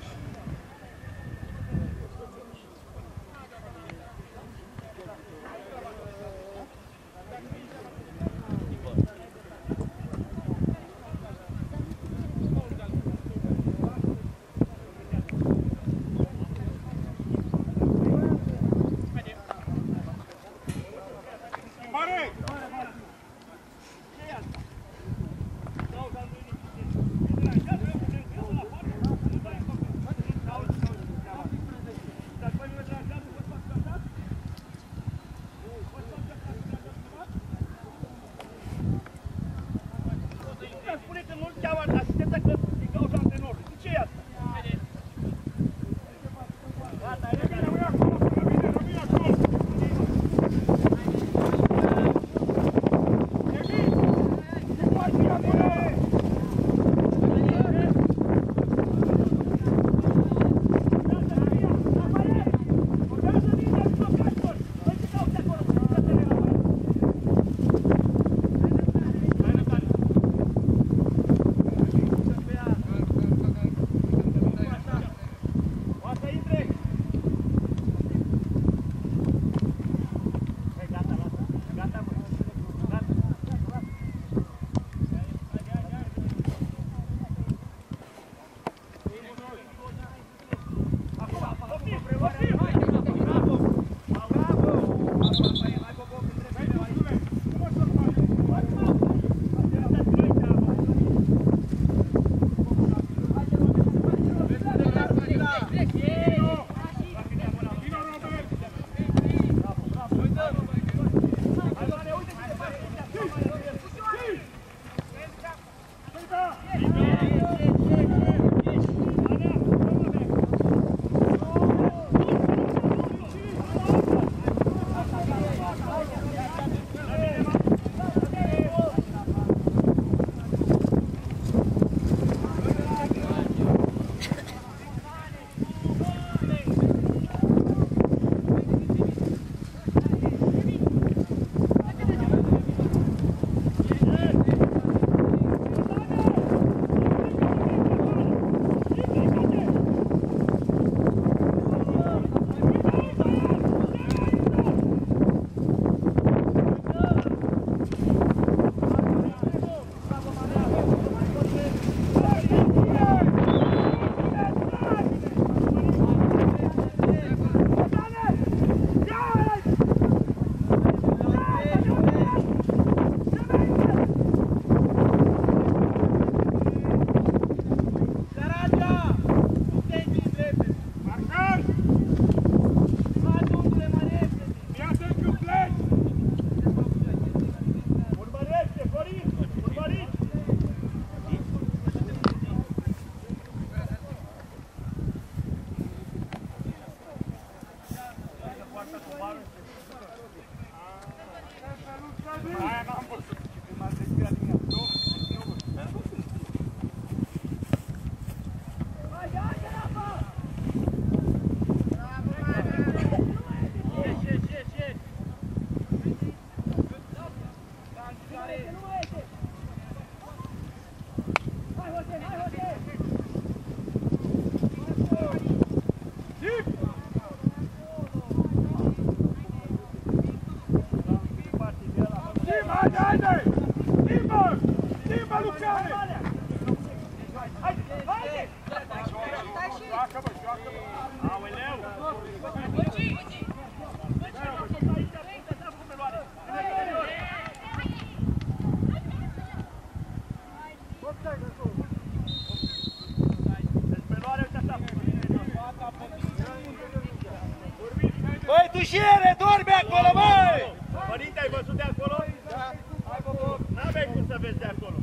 Băi, tușiere, dormi acolo, băi! Părinte, ai văzut de acolo? Da. Hai, Boboc. N-aveai cum să vezi de acolo.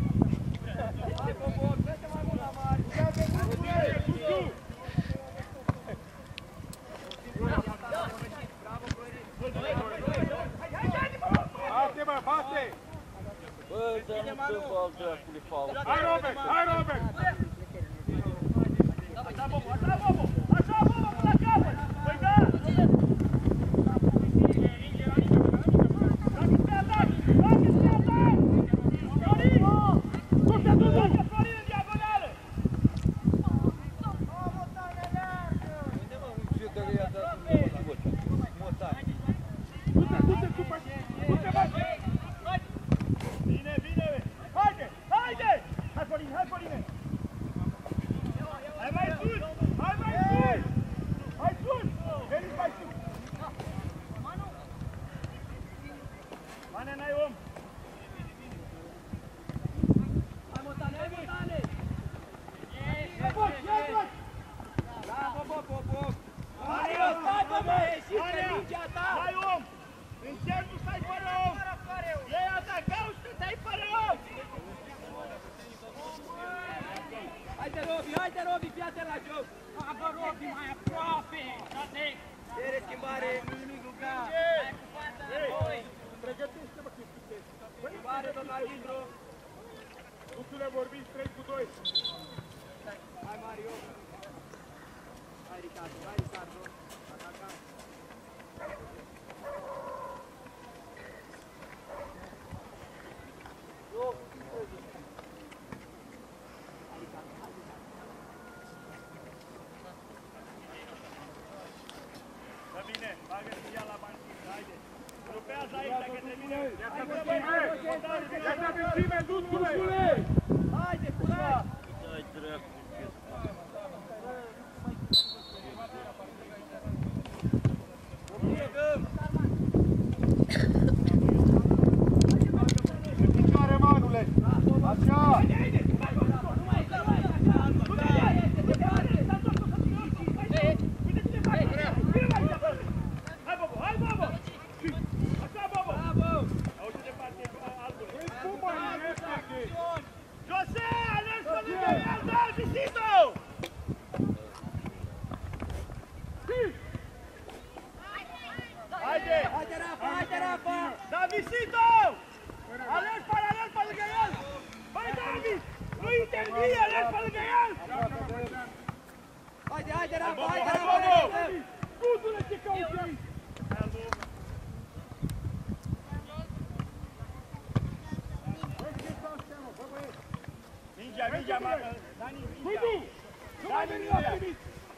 Hai, Boboc, vezi mai mult la mare. Bate, bă, bate! Bă, să nu scăpă al dracului faul. Hai, Robert, hai, Robert! Așa, Bobo, așa, Bobo! Așa, Bobo, până la capăt! Păi da! Dați-ți pe atac! Dați-ți pe atac! Florin! Duțule, vorbiți trei cu doi. Hai Mario. Hai Ricardo, hai Ricardo. Ataca. Da bine, bagă-ți ea la banchiță, haide. Grupează aici, dacă termine. Ia-te avicime, Duțule! Haide, curat! Dai dracu. În picioare, Manule! Așa! José, alergi pe lângă el, da, Visito! Haide! Haide, Rafa, haide, Rafa! Da, Visito! Alergi paralel pe lângă el! Băi, Davi! Nu intervii, alergi pe lângă el! Haide, haide, Rafa, Hai, haide, Bobo! Rafa! Duțule, ce cauți aici? Mingea, mingea, Dani, Nu-i mingea! tu! Nu mai veni la primit!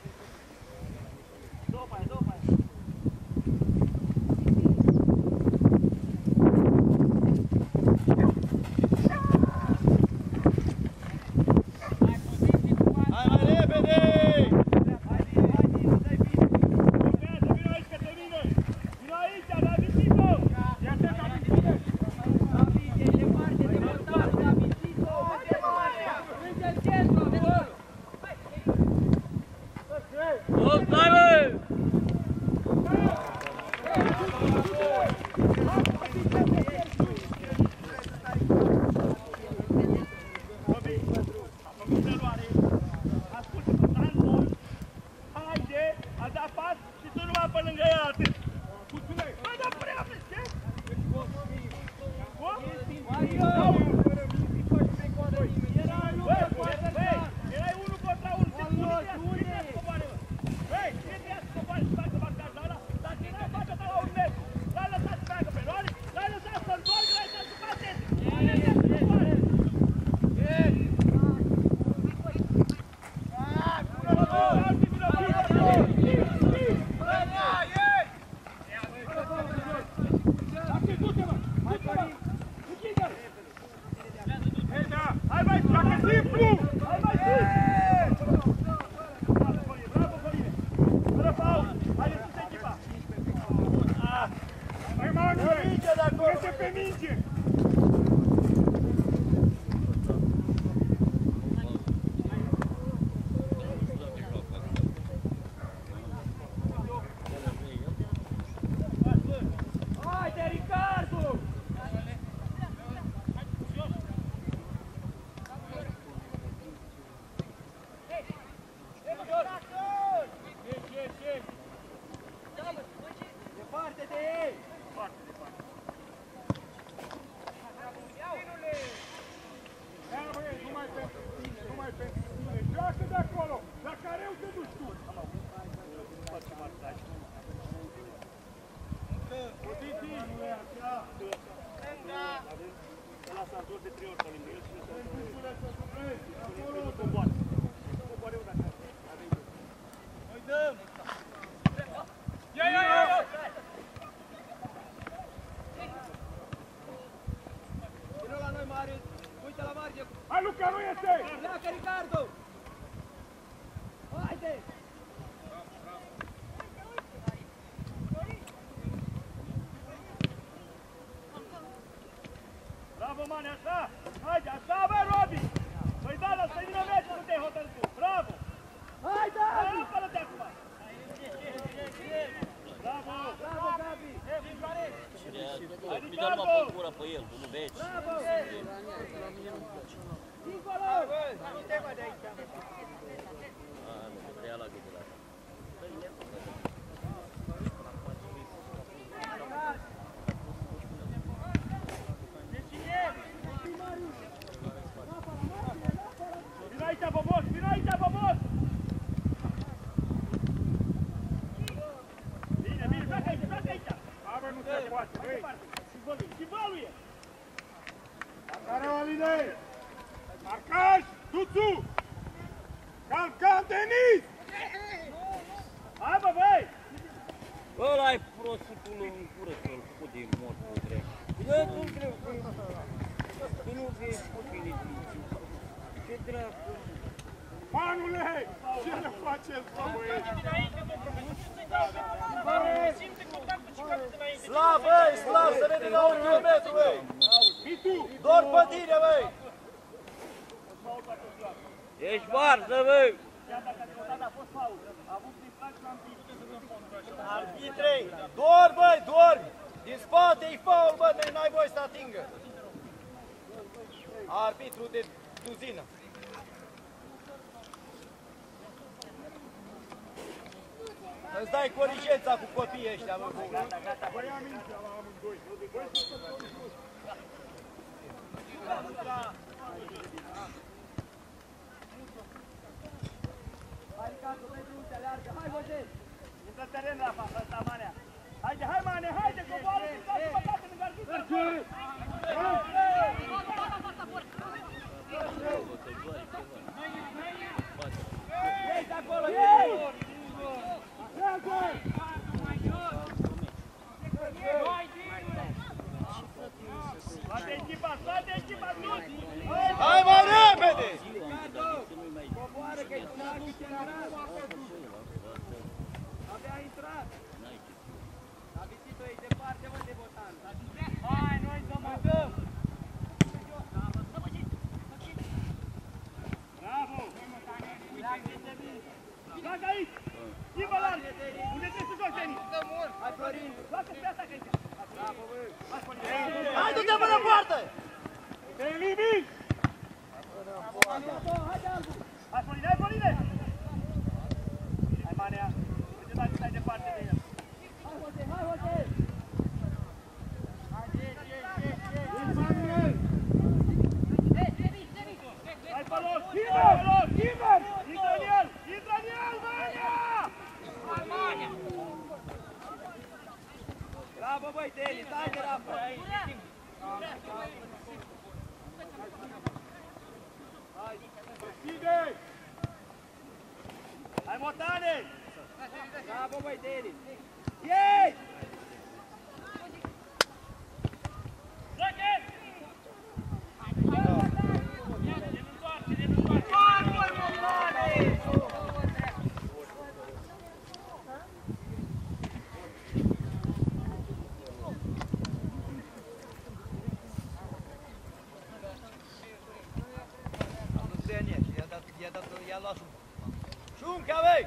Dopa, dopa! Hai mai repede! Urmează, vino aici că te vine! Vino aici, da, Visito! Ia-te, David, bine! David, ești departe de portar, David, Zito! Haide, Maria! Lângă el centru, acolo! Haide, a dat pas și tu numai pe lângă ea atât! Hai, dar pune la peste! Erai unul contra unul, ce spune ea? Cine ia să coboare, mă? Hei, cine ia să coboare să facă marcaj la ăla? Dar cine ia face ta la un metru? L-ai lăsat să facă pe roare? L-ai lăsat să întoarcă, l-ai lăsat să facă? Cine ia să coboare? Hai mai Dacă simplu! Hai mai sus! Bravo, Coline, bravo, Coline! Fără faul! Haide sus echipa! Hai, Manule! Trece pe minge! Haide, Ricardo! Departe de ei! Ia, băie, numai pentru tine, numai pentru tine. Joacă de acolo! La careu te duci tu! Poziții! Să lasă Artur de trei ori pe lângă el și nu se Duțule, să suplezi! Acolo! nu coboare. Coboare una acasă. Noi dăm! Ia, ia, ia! Vino la noi, Marius! Uite la marge! Hai, Luca, nu iese! Pleacă, Ricardo! Haide! Bravo, Mane, așa! Haide, așa, bă, Robi! Păi da, la să vină meci, nu te-ai hotărât tu! Bravo! Hai, David! Apără de acum! Bravo! Bravo, Gabi! Hai, Mi dau numai pe gură pe el, nu vezi? Bravo! Dincolo! Tema de aici! Ah, nu, că tăia la gâtul ăla. De cine? Ionuțu! Calcan, Denis! Hai, bă, băi! Ăla-i prostul în cură, să-l făcut de mort cu drept. Eu nu vreau că nu vezi copilii din ce dracu. Manule, ce ne faceți, bă, băieți? Slav, băi, Slav, să vede la un kilometru, băi! Dor pe tine, băi! Ești varză, băi! Arbitrei, dor, băi, dor! Din spate-i faul, bă, n-ai voie să atingă! Arbitru de duzină. Îți dai corigența cu copiii ăștia, bă, bă. Gata, gata, băi, am mintea la amândoi. Hai, Ricardo, pentru uite, aleargă. Hai, Jose! Intră în teren, Rafa, ăsta, Manea. Haide, hai, Mane, haide, coboară, țigați, băgate lângă arbitru. Ei, de acolo, ei! Toate echipa, toate echipa, sus! Hai mai repede! Coboară că-i dragul general! Abia a intrat! Davidito e departe, mă, de botan! Hai, noi să mă dăm! Bravo! Joacă aici! Schimbă larg! Unde trebuie să joci, Denis? Hai, Florin! Joacă pe asta, că aici! Bravo, bă! Hai, Florin! Hai, du-te până în poartă! Te elimini! Hai, de albu! Hai, Florin, hai, Florine! Hai, Manea! Uite, dacă stai departe de el! Hai, Jose! Hai, Jose! Hai, pe loc! Hai, pe loc! Intră în el! Intră în el, Manea! Bravo, băi, Denis! Hai de Rafa! Deschide! Hai, Motane! Bravo, băi, Denis! Ei! Șunca, băi!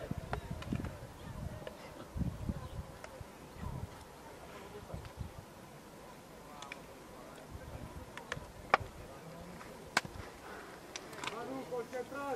Manu, concentrat!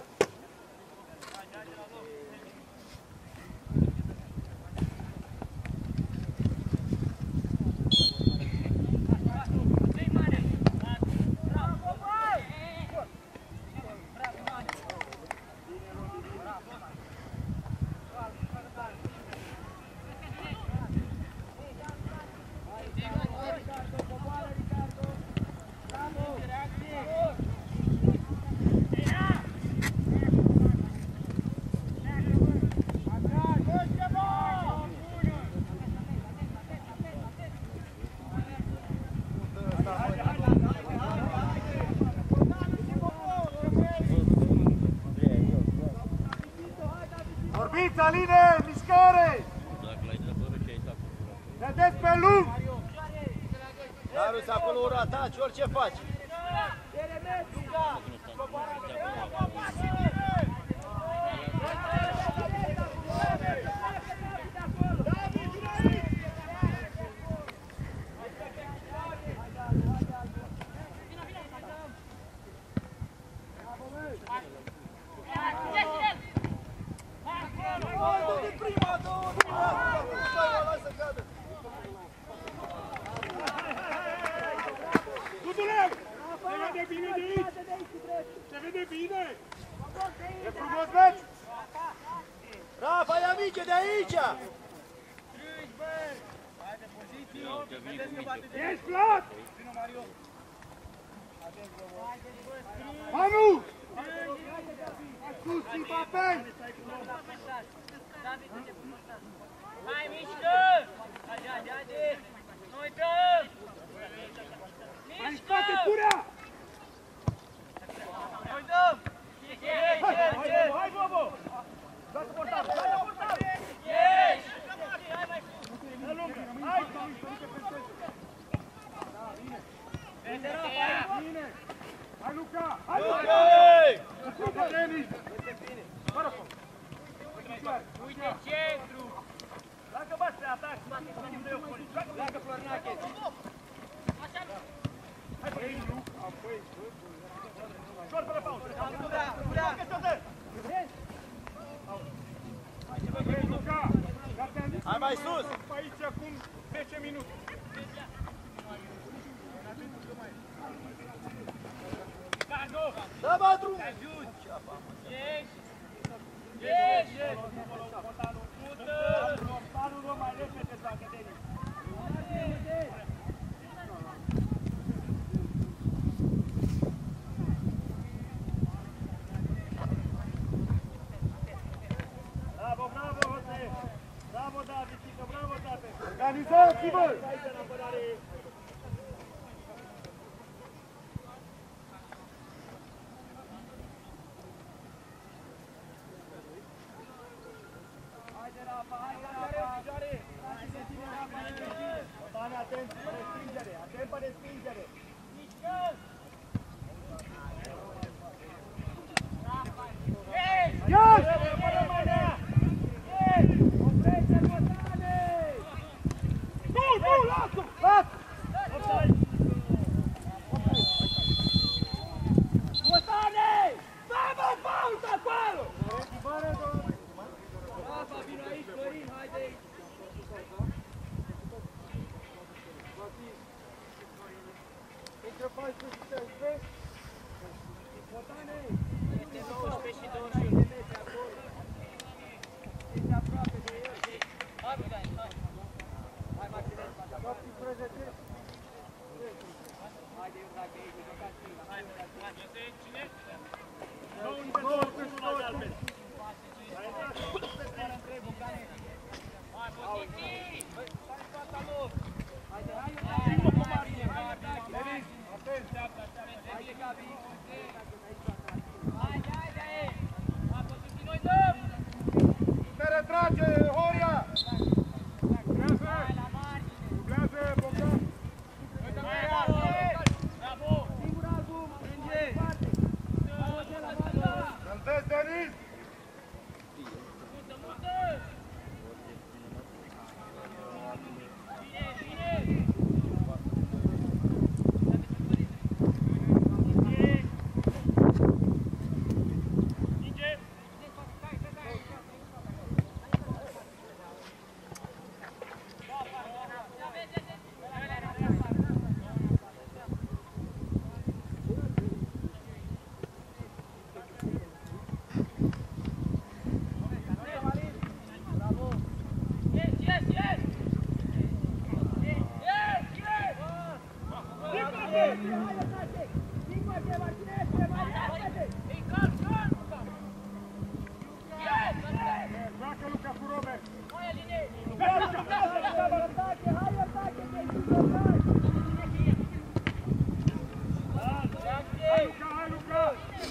Vorbiți, Aline, mișcare! Dacă l-ai trăpărut și ai dat cu cură. Vedeți pe lung! Daruți acolo un ratat și orice faci. Duduleu! Se vede bine de aici! Se vede bine! E frumos, meci! Rafa, ia mice de aici! Ești plat! Manu! sus, Mbappé! Hai, mișcă! Haide, haide, haide! Nu uităm! Mai în spate, Curea! Nu uităm! Hai, hai, Bobo! Dați portar, dați portar! Ieși! Dă lungă, hai! Bine! Hai, Luca! Hai, Luca! Luca, Denis! Fără foc! Uite centru! Dacă bați pe atac, Leagă Florinache! Hai, băi, nu! Apoi, ușor fără pauză! Curea, curea! băi, Luca! Dar te-am zis Hai mai că sus! pe aici acum zece minute. Dă bă drum! Ieși! Ieși! Portarul lua mai repede, dacă Denis. Bravo, bravo, Jose! Bravo, David, bravo, David! Organizați-vă! Aici în apărare! Haide, Rafa, haide, Rafa! Botane, atent, pe respingere, atent pe respingere! Ia! Nu, nu, lasă! Lasă! Botane! Vamos, pausa, acolo! Rafa, vino aici, Florin, haide aici! Între paisprezece și șaisprezece. Botane! Este nouăsprezece și douăzeci și unu. Ești aproape de el. Hai, Bogdan, hai! Hai, Maximilian, șaptesprezece. Haide, Iudac, de aici, jucați stânga. Hai, hai, este cine? douăsprezece și nouă de albet. Hai, Bogdan! Stai în fața lor! Haide, hai, Schimbă cu Marie, Denis, atent! Haide, Gabi! Haide, haide! Hai, poziții, noi dăm! Ne retrage, Horia! Dublează! Dublează, Bogdan! Bravo! Singura zoom, strânge! Să-l vezi, Denis! Mută, mută! Bine, bine! Yes, yes, yes! Yes, yes! Joacă Luca cu Robert! Hai, Luca, hai, Luca!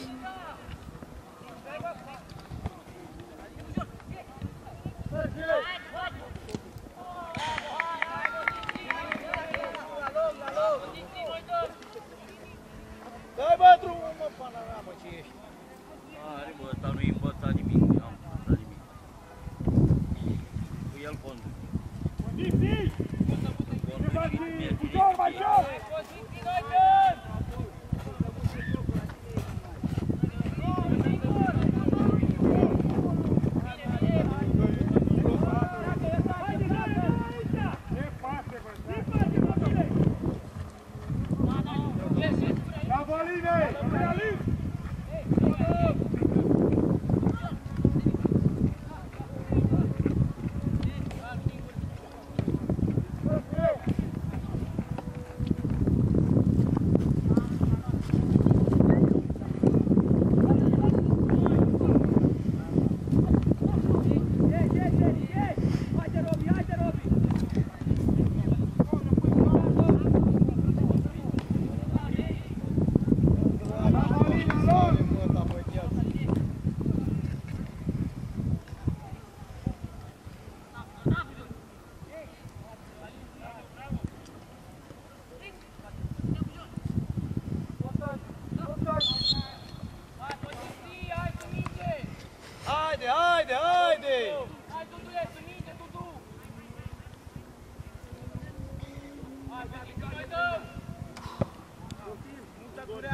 Dai bă drumul, mă, panoramă, ce ești! Are, bă, ăsta nu-i învățat nimic, n-am învățat nimic. Cu el conduce. Poziții! Conduce, Ușor, mai jos! Poziții, noi dăm! Departe, bă! Yes, yes! Bravo, Aline! Bravo, Aline!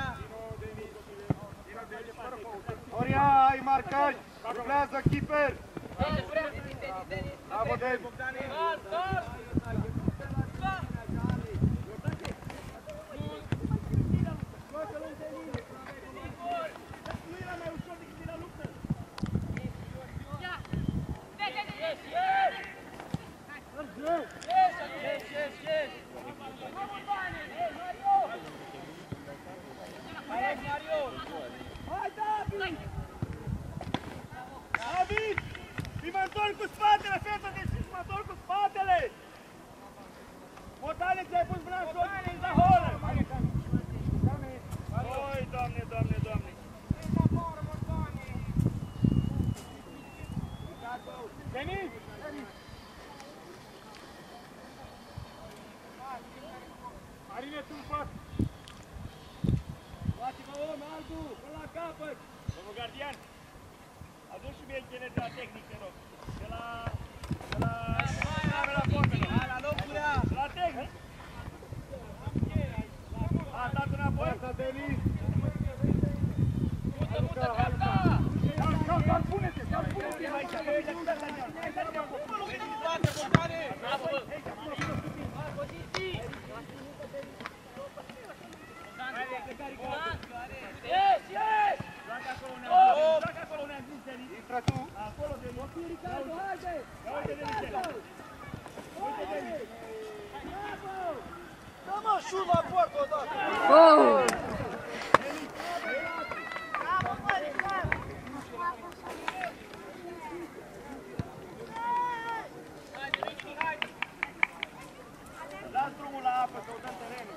Horia, ai marcaj! Dublează keeper! Bravo, Denis! David! Fii mă întorc cu spatele, fete, deschis, mă întorc cu spatele! Botane, ți-ai pus mâna în jos, în zaholă! Oi, doamne, doamne, doamne! Denis! Marine, tu în față! Luați-vă om, Albu, până la capăt! Domnul gardian, adu-și și mie geneza tehnică, rog. De la... de la... de la formelor. La locurea! De la tehnic! A, dat înapoi? Asta, Denis! Mută, mută, gata! Cal, pune-te, cal, pune-te! Aici, aici, aici, Yes, yes! Joacă acolo unde am zis, Denis! Intră tu! Acolo, Denis! Ricardo, haide! Uite, Denis! Uite, Denis! Da, mă, șut la poartă odată! Oh! Dați drumul la apă, căutăm terenul!